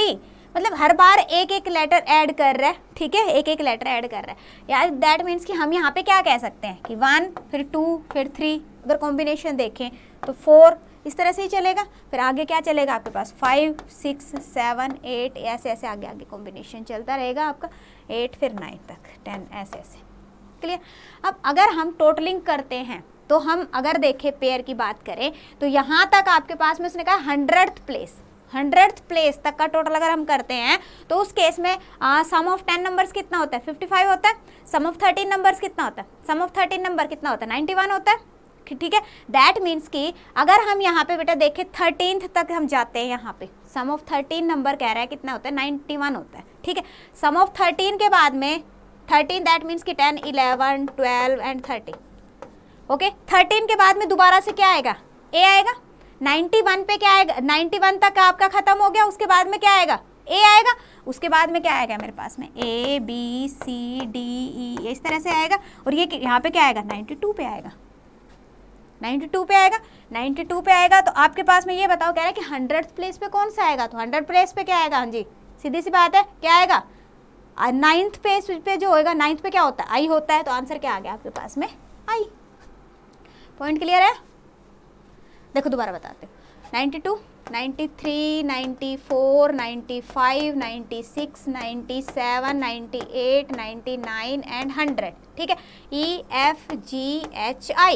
मतलब हर बार एक एक लेटर ऐड कर रहा है, ठीक है, एक एक लेटर ऐड कर रहा है। यार दैट मीन्स कि हम यहाँ पे क्या कह सकते हैं कि 1 फिर 2 फिर 3, अगर कॉम्बिनेशन देखें तो 4 इस तरह से ही चलेगा, फिर आगे क्या चलेगा आपके पास 5 6 7 8, ऐसे ऐसे आगे आगे कॉम्बिनेशन चलता रहेगा आपका 8 फिर 9 तक 10, ऐसे ऐसे। क्लियर। अब अगर हम टोटलिंग करते हैं तो हम अगर देखें पेयर की बात करें तो यहाँ तक आपके पास में उसने कहा 100th प्लेस तक का टोटल अगर हम करते हैं तो उस केस में सम ऑफ 10 नंबर्स कितना होता है 55 होता है। सम ऑफ 13 नंबर्स कितना होता है, सम ऑफ 13 नंबर कितना होता है 91 होता है, ठीक है। दैट मीन्स कि अगर हम यहाँ पे बेटा देखें 13th तक हम जाते हैं, यहाँ पे सम ऑफ 13 नंबर कह रहा है कितना होता है 91 होता है, ठीक है। सम ऑफ 13 के बाद में 13 दैट मीन्स कि 10 11 12 एंड 13, ओके। 13 के बाद में दोबारा से क्या आएगा ए आएगा, 91 पे क्या आएगा 91 तक आपका खत्म हो गया, उसके बाद में क्या आएगा ए आएगा, उसके बाद में क्या आएगा मेरे पास में ए बी सी डी ई, इस तरह से आएगा। और ये यहाँ पे क्या आएगा 92 पे आएगा, 92 पे आएगा, 92 पे आएगा। तो आपके पास में ये बताओ कह रहा है कि 100th प्लेस पे कौन सा आएगा, तो 100 प्लेस पे क्या आएगा, हाँ जी सीधी सी बात है क्या आएगा 9th प्लेस पे जो होएगा 9th पे क्या होता है आई होता है, तो आंसर क्या आ गया आपके पास में आई। पॉइंट क्लियर है। देखो दोबारा बताते हो 92 93 94 95 96 97 98 99 एंड 100, ठीक है। E F G H I,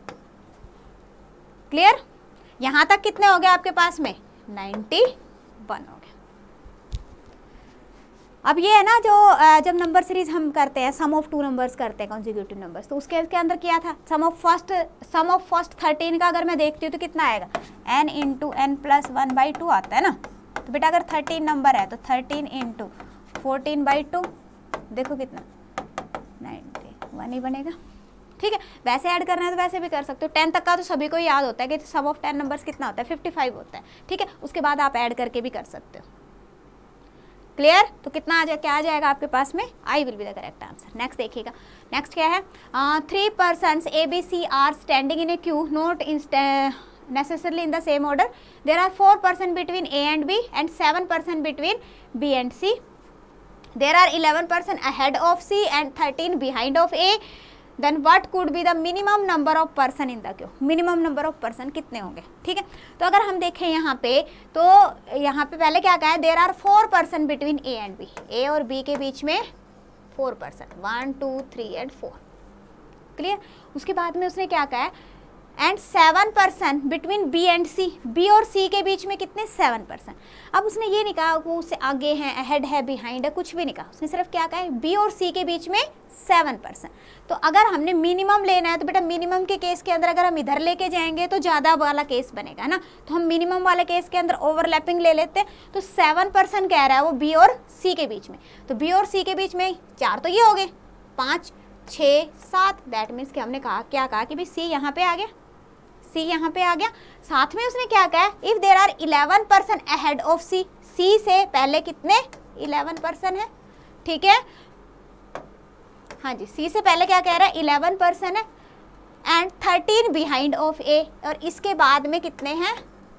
clear. यहां तक कितने हो गए आपके पास में 91 हो गए। अब ये है ना जो जब नंबर सीरीज हम करते हैं सम ऑफ 2 नंबर्स करते हैं कॉन्जिक्यूटिव नंबर्स, तो उसके अंदर क्या था सम ऑफ फर्स्ट 13 का अगर मैं देखती हूँ तो कितना आएगा n इंटू एन प्लस 1/2 आता है ना। तो बेटा अगर 13 नंबर है तो 13 इंटू 14/2, देखो कितना 91 ही बनेगा, ठीक है। वैसे ऐड करना है तो वैसे भी कर सकते हो, 10 तक का तो सभी को याद होता है कि सम ऑफ 10 नंबर्स कितना होता है 55 होता है, ठीक है। उसके बाद आप ऐड करके भी कर सकते हो, क्लियर। तो कितना आ जाए क्या आ जाएगा आपके पास में I will be the correct answer. Next देखिएगा, नेक्स्ट क्या है 3 persons A B C are standing in a queue not necessarily in the same order. There are 4 persons between A and B and 7 persons between B and C. There are 11 persons ahead of C and 13 behind of A. Then what could be the minimum number of person in the queue? Minimum number of person कितने होंगे, ठीक है। तो अगर हम देखें यहाँ पे तो यहाँ पे पहले क्या कहा है there are 4 person between A and B, A और बी के बीच में 4 पर्सन 1 2 3 एंड 4, क्लियर। उसके बाद में उसने क्या कहा है and 7 person between B and C, B और सी के बीच में कितने 7 पर्सन। अब उसने ये नहीं कहा वो उससे आगे हैं अहेड है बिहाइंड है, कुछ भी नहीं कहा, उसने सिर्फ क्या कहा है बी और सी के बीच में 7 पर्सन। तो अगर हमने मिनिमम लेना है तो बेटा मिनिमम के केस के अंदर अगर हम इधर लेके जाएंगे तो ज़्यादा वाला केस बनेगा ना, तो हम मिनिमम वाले केस के अंदर ओवरलैपिंग ले लेते हैं। तो 7 पर्सन कह रहा है वो बी और सी के बीच में, तो बी और सी के बीच में 4 तो ये हो गए 5 6 7, दैट मीन्स कि हमने कहा क्या कहा कि भाई सी यहाँ पे आ गया, सी यहाँ पे आ गया। साथ में उसने क्या कहा if there are 11 person ahead of C, C से पहले कितने 11 पर्सन है, ठीक है। हाँ जी सी से पहले क्या कह रहा है 11 पर्सन है एंड 13 बिहाइंड ऑफ ए, और इसके बाद में कितने हैं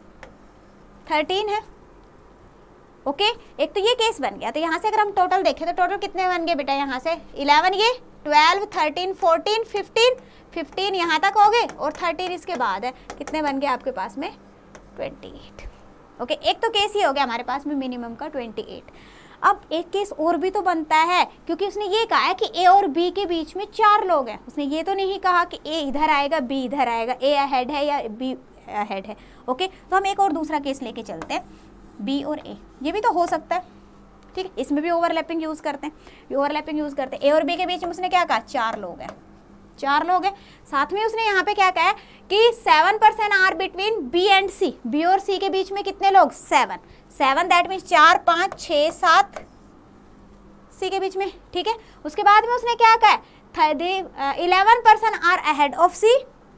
13 है, ओके। एक तो ये केस बन गया। तो यहाँ से अगर हम टोटल देखें तो टोटल कितने बन गए बेटा, यहाँ से 11 ये 12 13 14 15 यहाँ तक हो गए और 13 इसके बाद है, कितने बन गए आपके पास में 28, ओके। एक तो केस ही हो गया हमारे पास में मिनिमम का 28। अब एक केस और भी तो बनता है क्योंकि उसने ये कहा है कि ए और बी के बीच में 4 लोग हैं, उसने ये तो नहीं कहा कि ए इधर आएगा बी इधर आएगा, ए अहेड है या बी अहेड है, ओके। तो हम एक और दूसरा केस लेके चलते हैं बी और ए, ये भी तो हो सकता है, ठीक है। इसमें भी ओवरलैपिंग यूज़ करते हैं, ओवरलैपिंग यूज़ करते हैं। ए और बी के बीच में उसने क्या कहा 4 लोग हैं, 4 लोग हैं। साथ में उसने यहाँ पे क्या कहा है कि 7 person are between B and C, B और सी के बीच में कितने लोग 7 दैट मीन्स 4 5 6 7 सी के बीच में, ठीक है। उसके बाद में उसने क्या कहा 11 person are ahead of C,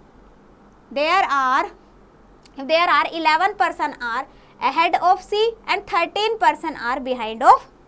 there are 11 person are ahead of C and 13 person are behind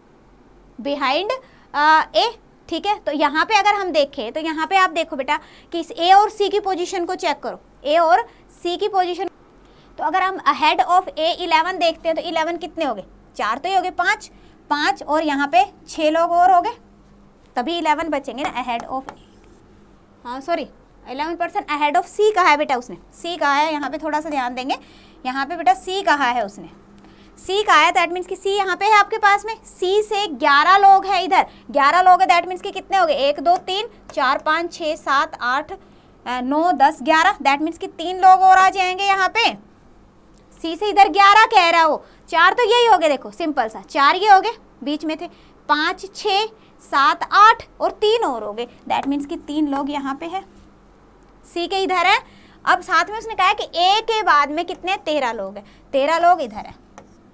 A, ठीक है। तो यहाँ पे अगर हम देखें तो यहाँ पे आप देखो बेटा कि इस A और C की पोजीशन को चेक करो, A और C की पोजीशन। तो अगर हम ahead of A 11 देखते हैं तो 11 कितने हो गए 4 तो ये हो गए 5, 5 और यहाँ पे 6 लोग और हो गए, तभी 11 बचेंगे ना अहेड ऑफ, हाँ सॉरी 11% अहेड ऑफ सी कहा है बेटा उसने, सी कहा है, यहाँ पे थोड़ा सा ध्यान देंगे, यहाँ पे बेटा सी कहा है उसने, सी कहा है, दैट मीन्स कि सी यहाँ पे है आपके पास में, सी से 11 लोग हैं इधर, 11 लोग है, दैट मीन्स कि कितने हो गए 1 2 3 4 5 6 7 8 9 10 11, दैट मीन्स कि 3 लोग और आ जाएंगे यहाँ पे, सी से इधर 11 कह रहा हो, 4 तो यही हो गए, देखो सिंपल सा 4 ये हो गए, बीच में थे 5 6 7 8 और 3 और हो गए, दैट मीन्स कि 3 लोग यहाँ पे है, सी के इधर है। अब साथ में उसने कहा है कि ए के बाद में कितने 13 लोग हैं, 13 लोग इधर है,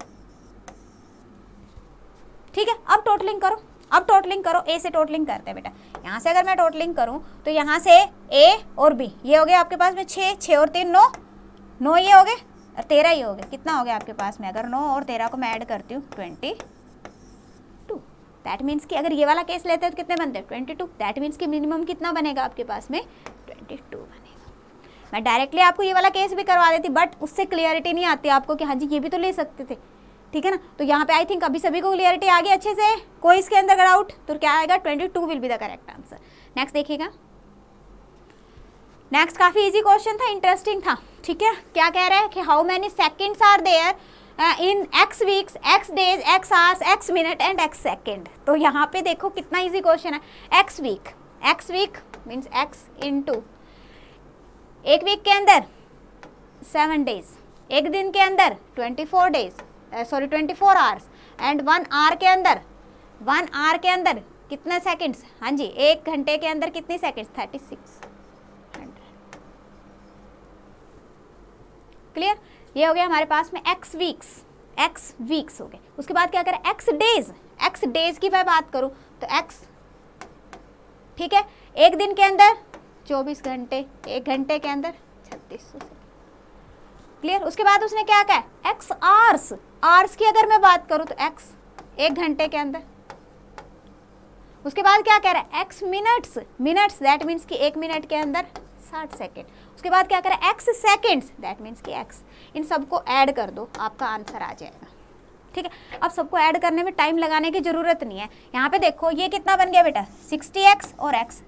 ठीक है। अब टोटलिंग करो, अब टोटलिंग करो, ए से टोटलिंग करते हैं बेटा, यहाँ से अगर मैं टोटलिंग करूँ तो यहाँ से ए और बी ये हो गया आपके पास में 6, 6 और 3 9, 9 ये हो गए और 13 ये हो गए, कितना हो गया आपके पास में, अगर 9 और 13 को मैं ऐड करती हूँ 22, दैट मीन्स कि अगर ये वाला केस लेते हैं तो कितने बनते हैं 22, दैट मीन्स कि मिनिमम कितना बनेगा आपके पास में 22 बनेगा। मैं डायरेक्टली आपको ये वाला केस भी करवा देती, बट उससे क्लियरिटी नहीं आती आपको कि हाँ जी ये भी तो ले सकते थे, ठीक है ना। तो यहाँ पे आई थिंक अभी सभी को क्लियरिटी आ गई अच्छे से, कोई इसके अंदर डाउट, तो क्या आएगा 22 will be the correct answer. Next देखिएगा, नेक्स्ट काफी इजी क्वेश्चन था, इंटरेस्टिंग था, ठीक है। क्या कह रहा है कि how many seconds are there in X weeks, X days, X hours, X minute and X second. तो यहाँ पे देखो कितना इजी क्वेश्चन है, X week means X into, एक वीक के अंदर 7 डेज, एक दिन के अंदर 24 days, sorry 24 hours, and 1 hour के अंदर, 1 आवर के अंदर कितने सेकंड्स, हाँ जी 1 घंटे के अंदर कितनी सेकंड्स 3600। क्लियर, ये हो गया हमारे पास में एक्स वीक्स हो गए। उसके बाद क्या करें एक्स डेज की मैं बात करूं तो एक्स, ठीक है, एक दिन के अंदर 24 घंटे, एक घंटे के अंदर 3600। क्लियर, उसके बाद उसने क्या कहा एक्स आवर्स की अगर मैं बात करूं तो एक्स एक घंटे के अंदर। उसके बाद क्या कह रहा है एक्स मिनट्स, दैट मीन्स कि एक मिनट के अंदर 60 सेकेंड। उसके बाद क्या करें एक्स सेकेंड्स, दैट मीन्स कि एक्स, इन सबको ऐड कर दो आपका आंसर आ जाएगा, ठीक है। अब सबको ऐड करने में टाइम लगाने की जरूरत नहीं है। यहाँ पे देखो ये कितना बन गया बेटा 60x और x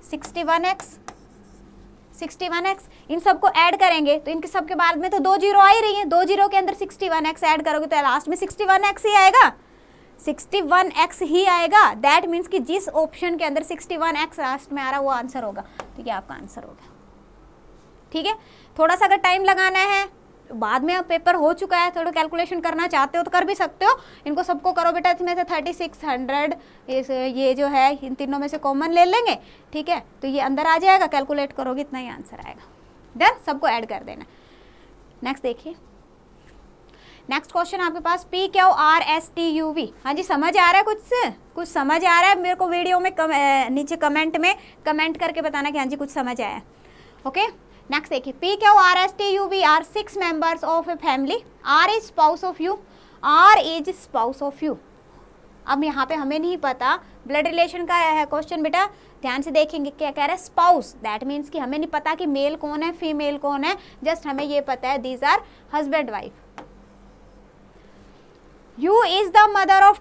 61x, इन सबको ऐड करेंगे तो इनके सबके बाद में तो 2 जीरो आ ही रही है, 2 जीरो के अंदर 61x ऐड करोगे तो लास्ट में 61x ही आएगा, 61x ही आएगा। दैट मीन्स कि जिस ऑप्शन के अंदर 61x लास्ट में आ रहा है वो आंसर होगा, तो ये आपका आंसर होगा, ठीक है। थोड़ा सा अगर टाइम लगाना है बाद में, अब पेपर हो चुका है, थोड़ा कैलकुलेशन करना चाहते हो तो कर भी सकते हो, इनको सबको करो बेटा, इसमें से 3600 ये जो है इन तीनों में से कॉमन ले लेंगे, ठीक है, तो ये अंदर आ जाएगा, कैलकुलेट करोगे इतना ही आंसर आएगा, डन, सबको ऐड कर देना। नेक्स्ट देखिए, नेक्स्ट क्वेश्चन आपके पास PQRSTUV, हाँ जी समझ आ रहा है, कुछ समझ आ रहा है मेरे को वीडियो में नीचे कमेंट में कमेंट करके बताना कि हाँ जी कुछ समझ आया, ओके। नेक्स्ट देखिए, PQRSTUV are 6 members of a family, R is spouse of U. अब यहाँ पे हमें नहीं पता ब्लड रिलेशन का है क्वेश्चन बेटा, ध्यान से देखेंगे क्या कह रहा है स्पाउस, दैट मीन्स कि हमें नहीं पता कि मेल कौन है फीमेल कौन है, जस्ट हमें ये पता है these are husband wife. U is the mother of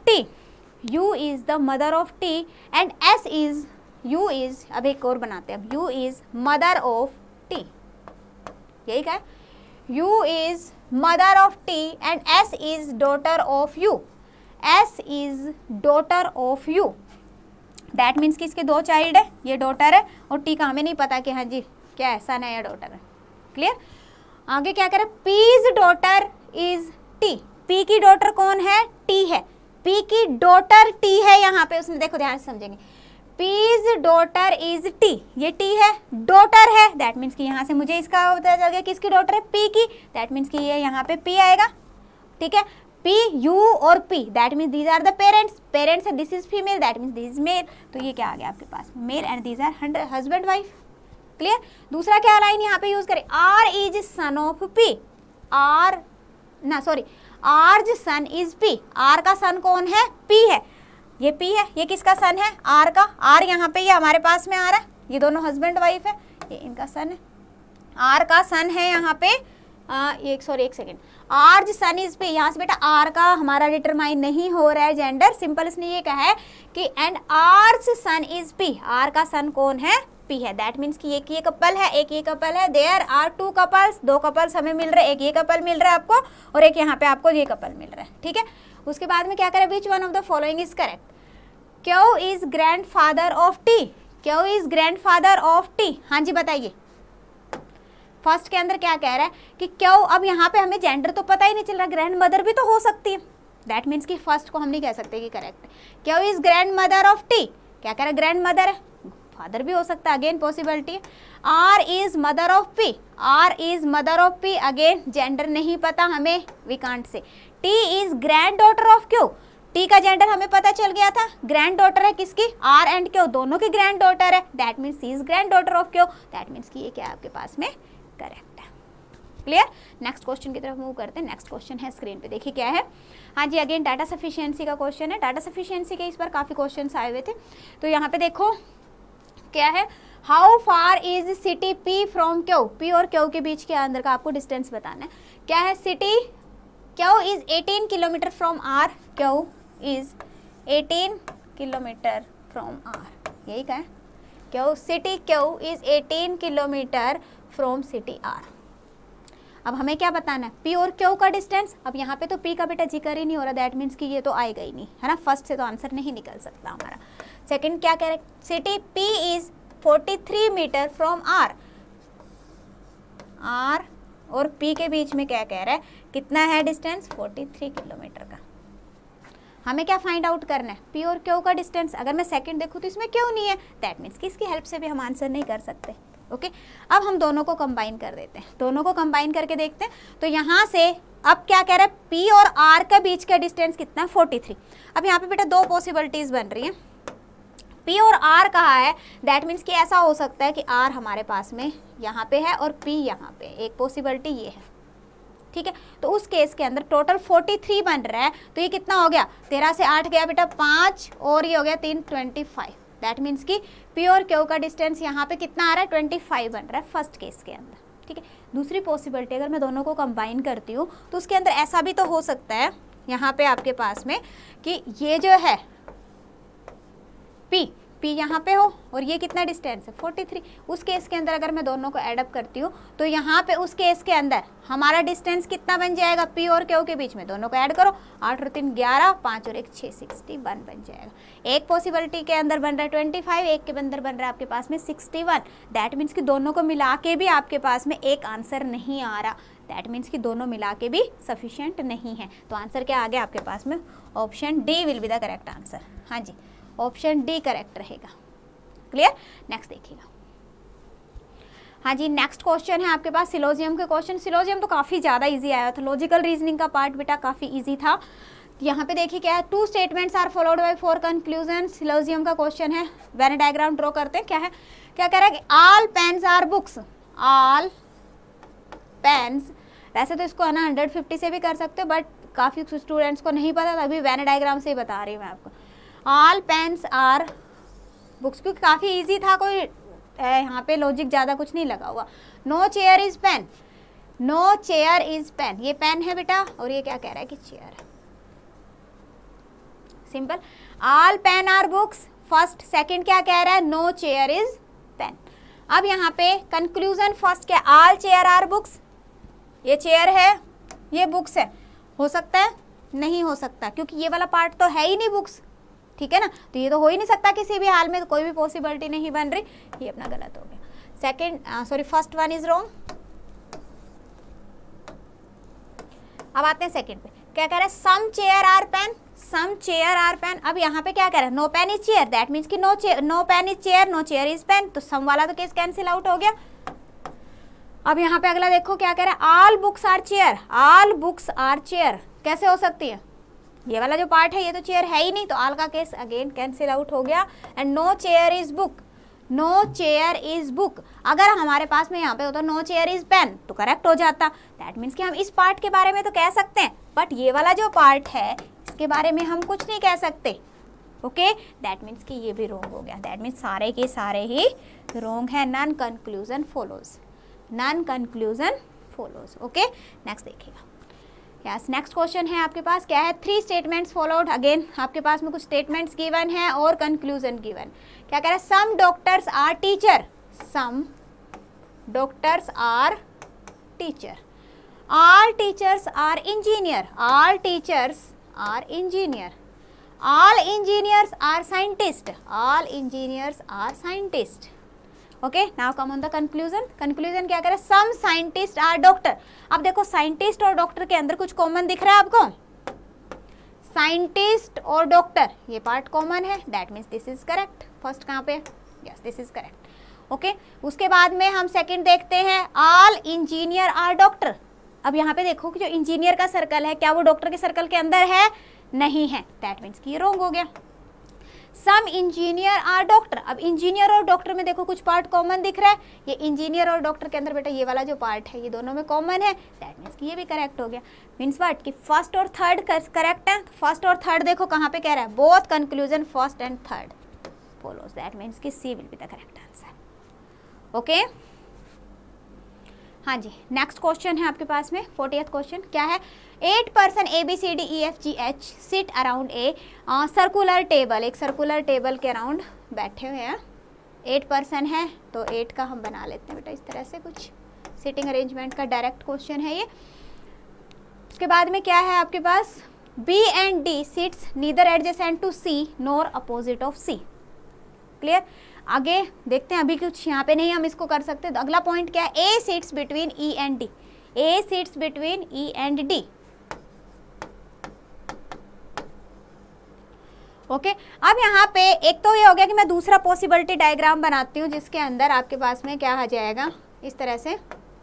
T and S is, U is, अब एक और बनाते हैं, अब U is mother of T, यही क्या है, U is mother of T and S is daughter of U, S is daughter of U, that means कि इसके 2 चाइल्ड है, ये डॉटर है और टी का हमें नहीं पता कि हाँ जी क्या है, सन है या डॉटर है। क्लियर, आगे क्या करें, P's daughter is T, P की डॉटर कौन है, T है, P की डॉटर T है, यहाँ पे उसने देखो ध्यान से समझेंगे, P's डॉटर इज T, ये T है, डॉटर है, दैट मीन्स कि यहाँ से मुझे इसका पता चल गया किसकी डॉटर है, P की, दैट मीन्स कि ये यहाँ पे P आएगा, ठीक है, P, U और P, that means these are the parents है, this is female, that means this is male, तो ये क्या आ गया आपके पास male and these are husband wife. Clear, दूसरा क्या लाइन यहाँ पे यूज करें, R is son of P, R's son is P, R का सन कौन है, P है, ये P है, ये किसका सन है, R का, R यहाँ पे ये हमारे पास में आ रहा है, ये दोनों हस्बैंड वाइफ है, ये इनका सन है, R का सन है यहाँ पे एक second, R's son is P, यहाँ से बेटा आर का हमारा डिटरमाइन नहीं हो रहा है जेंडर, सिंपल इसने ये कहा है कि and R's son is P, R का सन कौन है, पी है। दैट मीन्स कि एक ये कपल है, एक ये कपल है, देयर आर टू कपल्स, दो कपल्स हमें मिल रहे हैं, एक ये कपल मिल रहा है आपको और एक यहाँ पे आपको ये कपल मिल रहा है, ठीक है। उसके बाद में क्या करें, which one of the following is correct, Q is grand father of T, Q is grand father of T, हाँ जी बताइए। फर्स्ट के अंदर क्या कह रहा है कि क्यों, अब यहाँ पे हमें जेंडर तो पता ही नहीं चल रहा, ग्रैंड मदर भी तो हो सकती है। दैट मीन्स कि फर्स्ट को हम नहीं कह सकते कि करेक्ट है। Q is grand mother of T, क्या कह रहा है, ग्रैंड मदर है, फादर भी हो सकता है, अगेन पॉसिबिलिटी है। R is mother of P, R is mother of P, again gender नहीं पता हमें, we can't say. T is grand daughter of Q, T का जेंडर हमें पता चल गया था, ग्रैंड डॉटर है किसकी, आर एंड क्यू दोनों की ग्रैंड डॉटर है, that means C is grand daughter of Q, that means कि ये क्या है आपके पास में करेक्ट है। क्लियर। नेक्स्ट क्वेश्चन की तरफ मूव करते हैं। नेक्स्ट क्वेश्चन है स्क्रीन पे, देखिए क्या है। हाँ जी, अगेन डाटा सफिशिएंसी का क्वेश्चन है। डाटा सफिशिएंसी के इस पर काफ़ी क्वेश्चंस आए हुए थे, तो यहाँ पे देखो क्या है, how far is city P from Q, P और क्यू के बीच के अंदर का आपको डिस्टेंस बताना है। क्या है, city Q is 18 kilometre from R, Q is 18 kilometre from R, यही का है, Q city Q is 18 kilometre from city R. अब हमें क्या बताना है, पी और क्यू का डिस्टेंस। अब यहाँ पे तो पी का बेटा जिक्र ही नहीं हो रहा, दैट मीन्स कि ये तो आएगा ही नहीं, है ना, फर्स्ट से तो आंसर नहीं निकल सकता हमारा। सेकंड क्या कह रहे हैं, city P is 43 metre from R, R और पी के बीच में क्या कह रहा है, कितना है डिस्टेंस, 43 किलोमीटर का। हमें क्या फाइंड आउट करना है, पी और क्यू का डिस्टेंस। अगर मैं सेकंड देखूँ तो इसमें क्यों नहीं है, दैट मीन्स कि इसकी हेल्प से भी हम आंसर नहीं कर सकते। ओके, अब हम दोनों को कंबाइन कर देते हैं, दोनों को कंबाइन करके देखते हैं। तो यहाँ से अब क्या कह रहा है, पी और आर के बीच का डिस्टेंस कितना है, 43। अब यहाँ पे बेटा दो पॉसिबिलिटीज़ बन रही हैं, पी और आर कहा है, दैट मीन्स कि ऐसा हो सकता है कि आर हमारे पास में यहाँ पे है और पी यहाँ पे, एक पॉसिबिलिटी ये है, ठीक है। तो उस केस के अंदर टोटल 43 बन रहा है, तो ये कितना हो गया, 13 से 8 गया बेटा 5 और ये हो गया 3, 25। दैट मीन्स कि पी और क्यू का डिस्टेंस यहाँ पे कितना आ रहा है, 25 बन रहा है फर्स्ट केस के अंदर, ठीक है। दूसरी पॉसिबिलिटी अगर मैं दोनों को कंबाइन करती हूँ तो उसके अंदर ऐसा भी तो हो सकता है यहाँ पे आपके पास में कि ये जो है पी यहाँ पे हो और ये कितना डिस्टेंस है, 43। उस केस के अंदर अगर मैं दोनों को ऐड अप करती हूँ तो यहाँ पे उस केस के अंदर हमारा डिस्टेंस कितना बन जाएगा, पी और क्यू के बीच में, दोनों को ऐड करो, 8 और 3 11, 5 और 1 6, 61 बन जाएगा। एक पॉसिबिलिटी के अंदर बन रहा है 25, एक के अंदर बन रहा है आपके पास में 61। दैट मीन्स कि दोनों को मिला के भी आपके पास में एक आंसर नहीं आ रहा, दैट मीन्स कि दोनों मिला के भी सफिशिएंट नहीं है। तो आंसर क्या आ गया आपके पास में, option D will be the correct answer. हाँ जी, ऑप्शन डी करेक्ट रहेगा। क्लियर। नेक्स्ट देखिएगा। हाँ जी, नेक्स्ट क्वेश्चन है आपके पास सिलोजियम के क्वेश्चन। सिलोजियम तो काफ़ी ज़्यादा इजी आया था, लॉजिकल रीजनिंग का पार्ट बेटा काफ़ी इजी था। यहाँ पे देखिए क्या है, 2 statements are followed by 4 conclusion. Syllogism का क्वेश्चन है, वेन डायग्राम ड्रॉ करते हैं। क्या है, क्या कह रहा है कि all pens are books, all pens, वैसे तो इसको है ना 150 से भी कर सकते हो, बट काफ़ी स्टूडेंट्स को नहीं पता, तभी वेन डायग्राम से ही बता रही हूँ मैं आपको। ऑल पेन्स आर बुक्स, क्योंकि काफ़ी इजी था, कोई यहाँ पे लॉजिक ज़्यादा कुछ नहीं लगा हुआ। No chair is pen, no chair is pen, ये पेन है बेटा और ये क्या कह रहा है कि चेयर है। Simple. All pen are books, first second क्या कह रहा है, नो चेयर इज पेन। अब यहाँ पे कंक्लूजन फर्स्ट क्या, ऑल चेयर आर बुक्स, ये चेयर है ये बुक्स है, हो सकता है नहीं हो सकता, क्योंकि ये वाला पार्ट तो है ही नहीं बुक्स, ठीक है ना, तो ये तो हो ही नहीं सकता किसी भी हाल में, तो कोई भी पॉसिबिलिटी नहीं बन रही, ये अपना गलत हो गया। Second sorry first one is wrong. अब आते हैं सेकंड पे, क्या कह रहा है, some chair are pen, some chair are pen. अब यहाँ पे क्या कह रहा है, no pen is chair, that means कि no pen is chair, no chair is pen, तो सम वाला तो केस कैंसिल आउट हो गया। अब यहाँ पे अगला देखो क्या कह रहा है, all books are chair, all books are chair, कैसे हो सकती है, ये वाला जो पार्ट है ये तो चेयर है ही नहीं, तो ऑल का केस अगेन कैंसिल आउट हो गया। And no chair is book, no chair is book, अगर हमारे पास में यहाँ पे होता नो चेयर इज पेन तो करेक्ट हो जाता। दैट मीन्स कि हम इस पार्ट के बारे में तो कह सकते हैं, बट ये वाला जो पार्ट है इसके बारे में हम कुछ नहीं कह सकते। ओके, दैट मीन्स कि ये भी रॉन्ग हो गया। दैट मीन्स सारे के सारे ही रॉन्ग है, none conclusion follows, none conclusion follows. Okay, next देखिएगा. यस, नेक्स्ट क्वेश्चन है आपके पास, क्या है? 3 स्टेटमेंट्स फॉलोड. अगेन आपके पास में कुछ स्टेटमेंट्स गिवन है और कंक्लूजन गिवन. क्या कह रहा है? Some doctors are teacher, some doctors are teacher, all teachers are engineer, all teachers are engineer, all engineers are scientist, all engineers are scientist. Okay, now come on the conclusion. Conclusion क्या करे? Some scientist are doctor. अब देखो scientist और doctor के अंदर कुछ common दिख रहा है आपको? साइंटिस्ट और डॉक्टर, ये पार्ट कॉमन है, that means this is correct. First कहाँ पे? Yes, this is correct. Okay, उसके बाद में हम सेकंड देखते हैं, ऑल इंजीनियर आर डॉक्टर. अब यहाँ पे देखो कि जो इंजीनियर का सर्कल है, क्या वो डॉक्टर के सर्कल के अंदर है? नहीं है, दैट मीन्स कि ये रॉन्ग हो गया. Some engineer are doctor. अब इंजीनियर और डॉक्टर में देखो कुछ पार्ट कॉमन दिख रहा है. ये इंजीनियर और डॉक्टर के अंदर बेटा ये वाला जो पार्ट है ये दोनों में कॉमन है, दैट मीन्स कि ये भी करेक्ट हो गया. मीन्स व्हाट कि फर्स्ट और थर्ड करेक्ट है. फर्स्ट और थर्ड देखो कहाँ पे कह रहा है? Both conclusion first and third follows, that means कि C will be the correct answer. Okay, हाँ जी, नेक्स्ट क्वेश्चन है आपके पास में 40th क्वेश्चन. क्या है? 8 person ABCDEFGH sit around a circular table. एक सर्कुलर टेबल के अराउंड बैठे हुए हैं. 8 पर्सन है तो 8 का हम बना लेते हैं बेटा इस तरह से, कुछ सिटिंग अरेंजमेंट का डायरेक्ट क्वेश्चन है ये. उसके बाद में क्या है आपके पास? B and D sits neither adjacent to C nor opposite of C. Clear? आगे देखते हैं, अभी कुछ यहाँ पे नहीं हम इसको कर सकते. तो अगला पॉइंट क्या है? A sits between E and D. A sits between E and D. Okay, अब यहाँ पे एक तो ये हो गया कि मैं दूसरा पॉसिबिलिटी डायग्राम बनाती हूँ जिसके अंदर आपके पास में क्या आ जाएगा इस तरह से,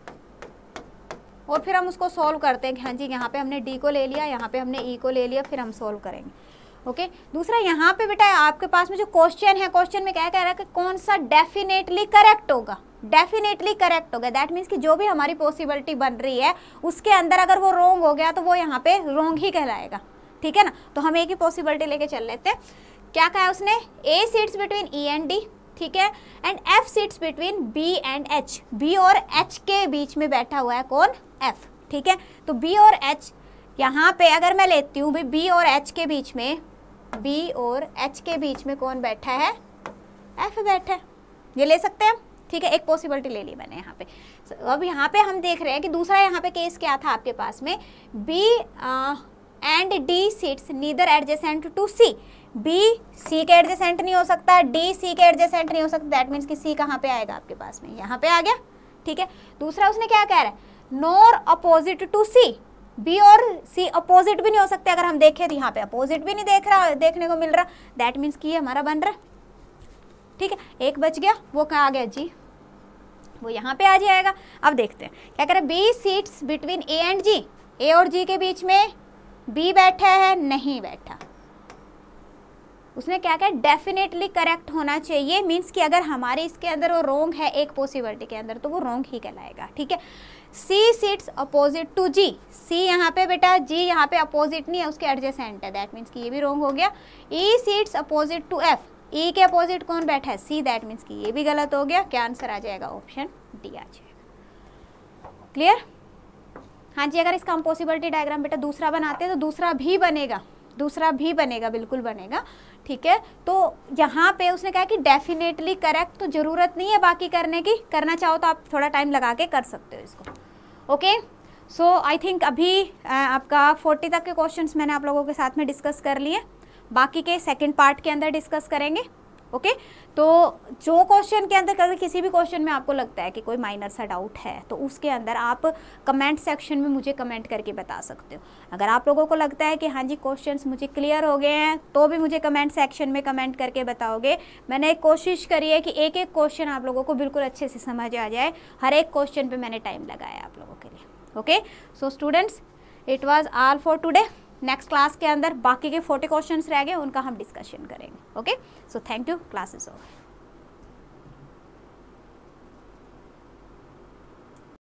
और फिर हम उसको सॉल्व करते हैं कि हाँ जी यहाँ पे हमने D को ले लिया, यहाँ पे हमने E को ले लिया, फिर हम सॉल्व करेंगे. ओके, दूसरा यहाँ पे बेटा आपके पास में जो क्वेश्चन है, क्वेश्चन में क्या कह रहा है कि कौन सा डेफिनेटली करेक्ट होगा. डेफिनेटली करेक्ट होगा, दैट मीन्स कि जो भी हमारी पॉसिबिलिटी बन रही है उसके अंदर अगर वो रॉन्ग हो गया तो वो यहाँ पे रॉन्ग ही कहलाएगा. ठीक है ना? तो हम एक ही पॉसिबिलिटी लेके चल लेते हैं. क्या कहा है उसने? A sits between E and D. ठीक है, and F sits between B and H. B और H के बीच में बैठा हुआ है कौन? F. ठीक है, तो B और H यहाँ पे अगर मैं लेती हूँ B और H के बीच में, B और H के बीच में कौन बैठा है? F बैठा है. ये ले सकते हैं. ठीक है, एक पॉसिबिलिटी ले ली मैंने यहाँ पे. अब यहाँ पे हम देख रहे हैं कि दूसरा यहाँ पे केस क्या था आपके पास में? B and D sits neither adjacent to C. B C के एडजेसेंट नहीं हो सकता, D C के एडजेसेंट नहीं हो सकता, दैट मीन्स कि C कहाँ पे आएगा आपके पास में? यहाँ पे आ गया. ठीक है, दूसरा उसने क्या कह रहा है? Nor opposite to C. B और C अपोजिट भी नहीं हो सकते. अगर हम देखें तो यहाँ पे अपोजिट भी नहीं देखने को मिल रहा, दैट मीन्स कि ये हमारा बन रहा है. ठीक है, एक बच गया, वो कहाँ आ गया? G, वो यहाँ पे आ जाएगा. अब देखते हैं क्या कह रहे हैं? B seats between A and G. A और G के बीच में B बैठा है? नहीं बैठा. उसने क्या कहा? डेफिनेटली करेक्ट होना चाहिए. मीन्स कि अगर हमारे इसके अंदर वो रॉन्ग है एक पॉसिबिलिटी के अंदर तो वो रॉन्ग ही कहलाएगा. ठीक है, C sits opposite to G. C यहाँ पे बेटा, G यहाँ पे अपोजिट नहीं है, उसके एडजेसेंट है, दैट मीन्स कि ये भी रॉन्ग हो गया. E sits opposite to F. E के अपोजिट कौन बैठा है? C, दैट मीन्स कि ये भी गलत हो गया. क्या आंसर आ जाएगा? ऑप्शन डी आ जाएगा. क्लियर? हाँ जी, अगर इसका हम पॉसिबिलिटी डायग्राम बेटा दूसरा बनाते हैं तो दूसरा भी बनेगा, दूसरा भी बनेगा, बिल्कुल बनेगा. ठीक है, तो यहाँ पे उसने कहा कि डेफिनेटली करेक्ट, तो ज़रूरत नहीं है बाकी करने की. करना चाहो तो आप थोड़ा टाइम लगा के कर सकते हो इसको. ओके, सो आई थिंक अभी आपका 40 तक के क्वेश्चंस मैंने आप लोगों के साथ में डिस्कस कर लिए. बाकी के सेकंड पार्ट के अंदर डिस्कस करेंगे. ओके, तो जो क्वेश्चन के अंदर अगर किसी भी क्वेश्चन में आपको लगता है कि कोई माइनर सा डाउट है तो उसके अंदर आप कमेंट सेक्शन में मुझे कमेंट करके बता सकते हो. अगर आप लोगों को लगता है कि हाँ जी क्वेश्चंस मुझे क्लियर हो गए हैं तो भी मुझे कमेंट सेक्शन में कमेंट करके बताओगे. मैंने कोशिश करी है कि एक एक क्वेश्चन आप लोगों को बिल्कुल अच्छे से समझ आ जाए. हर एक क्वेश्चन पर मैंने टाइम लगाया आप लोगों के लिए. Okay, so students, it was all for today. Next class के अंदर बाकी के 40 क्वेश्चंस रह गए, उनका हम डिस्कशन करेंगे. Okay, so thank you. Class is over.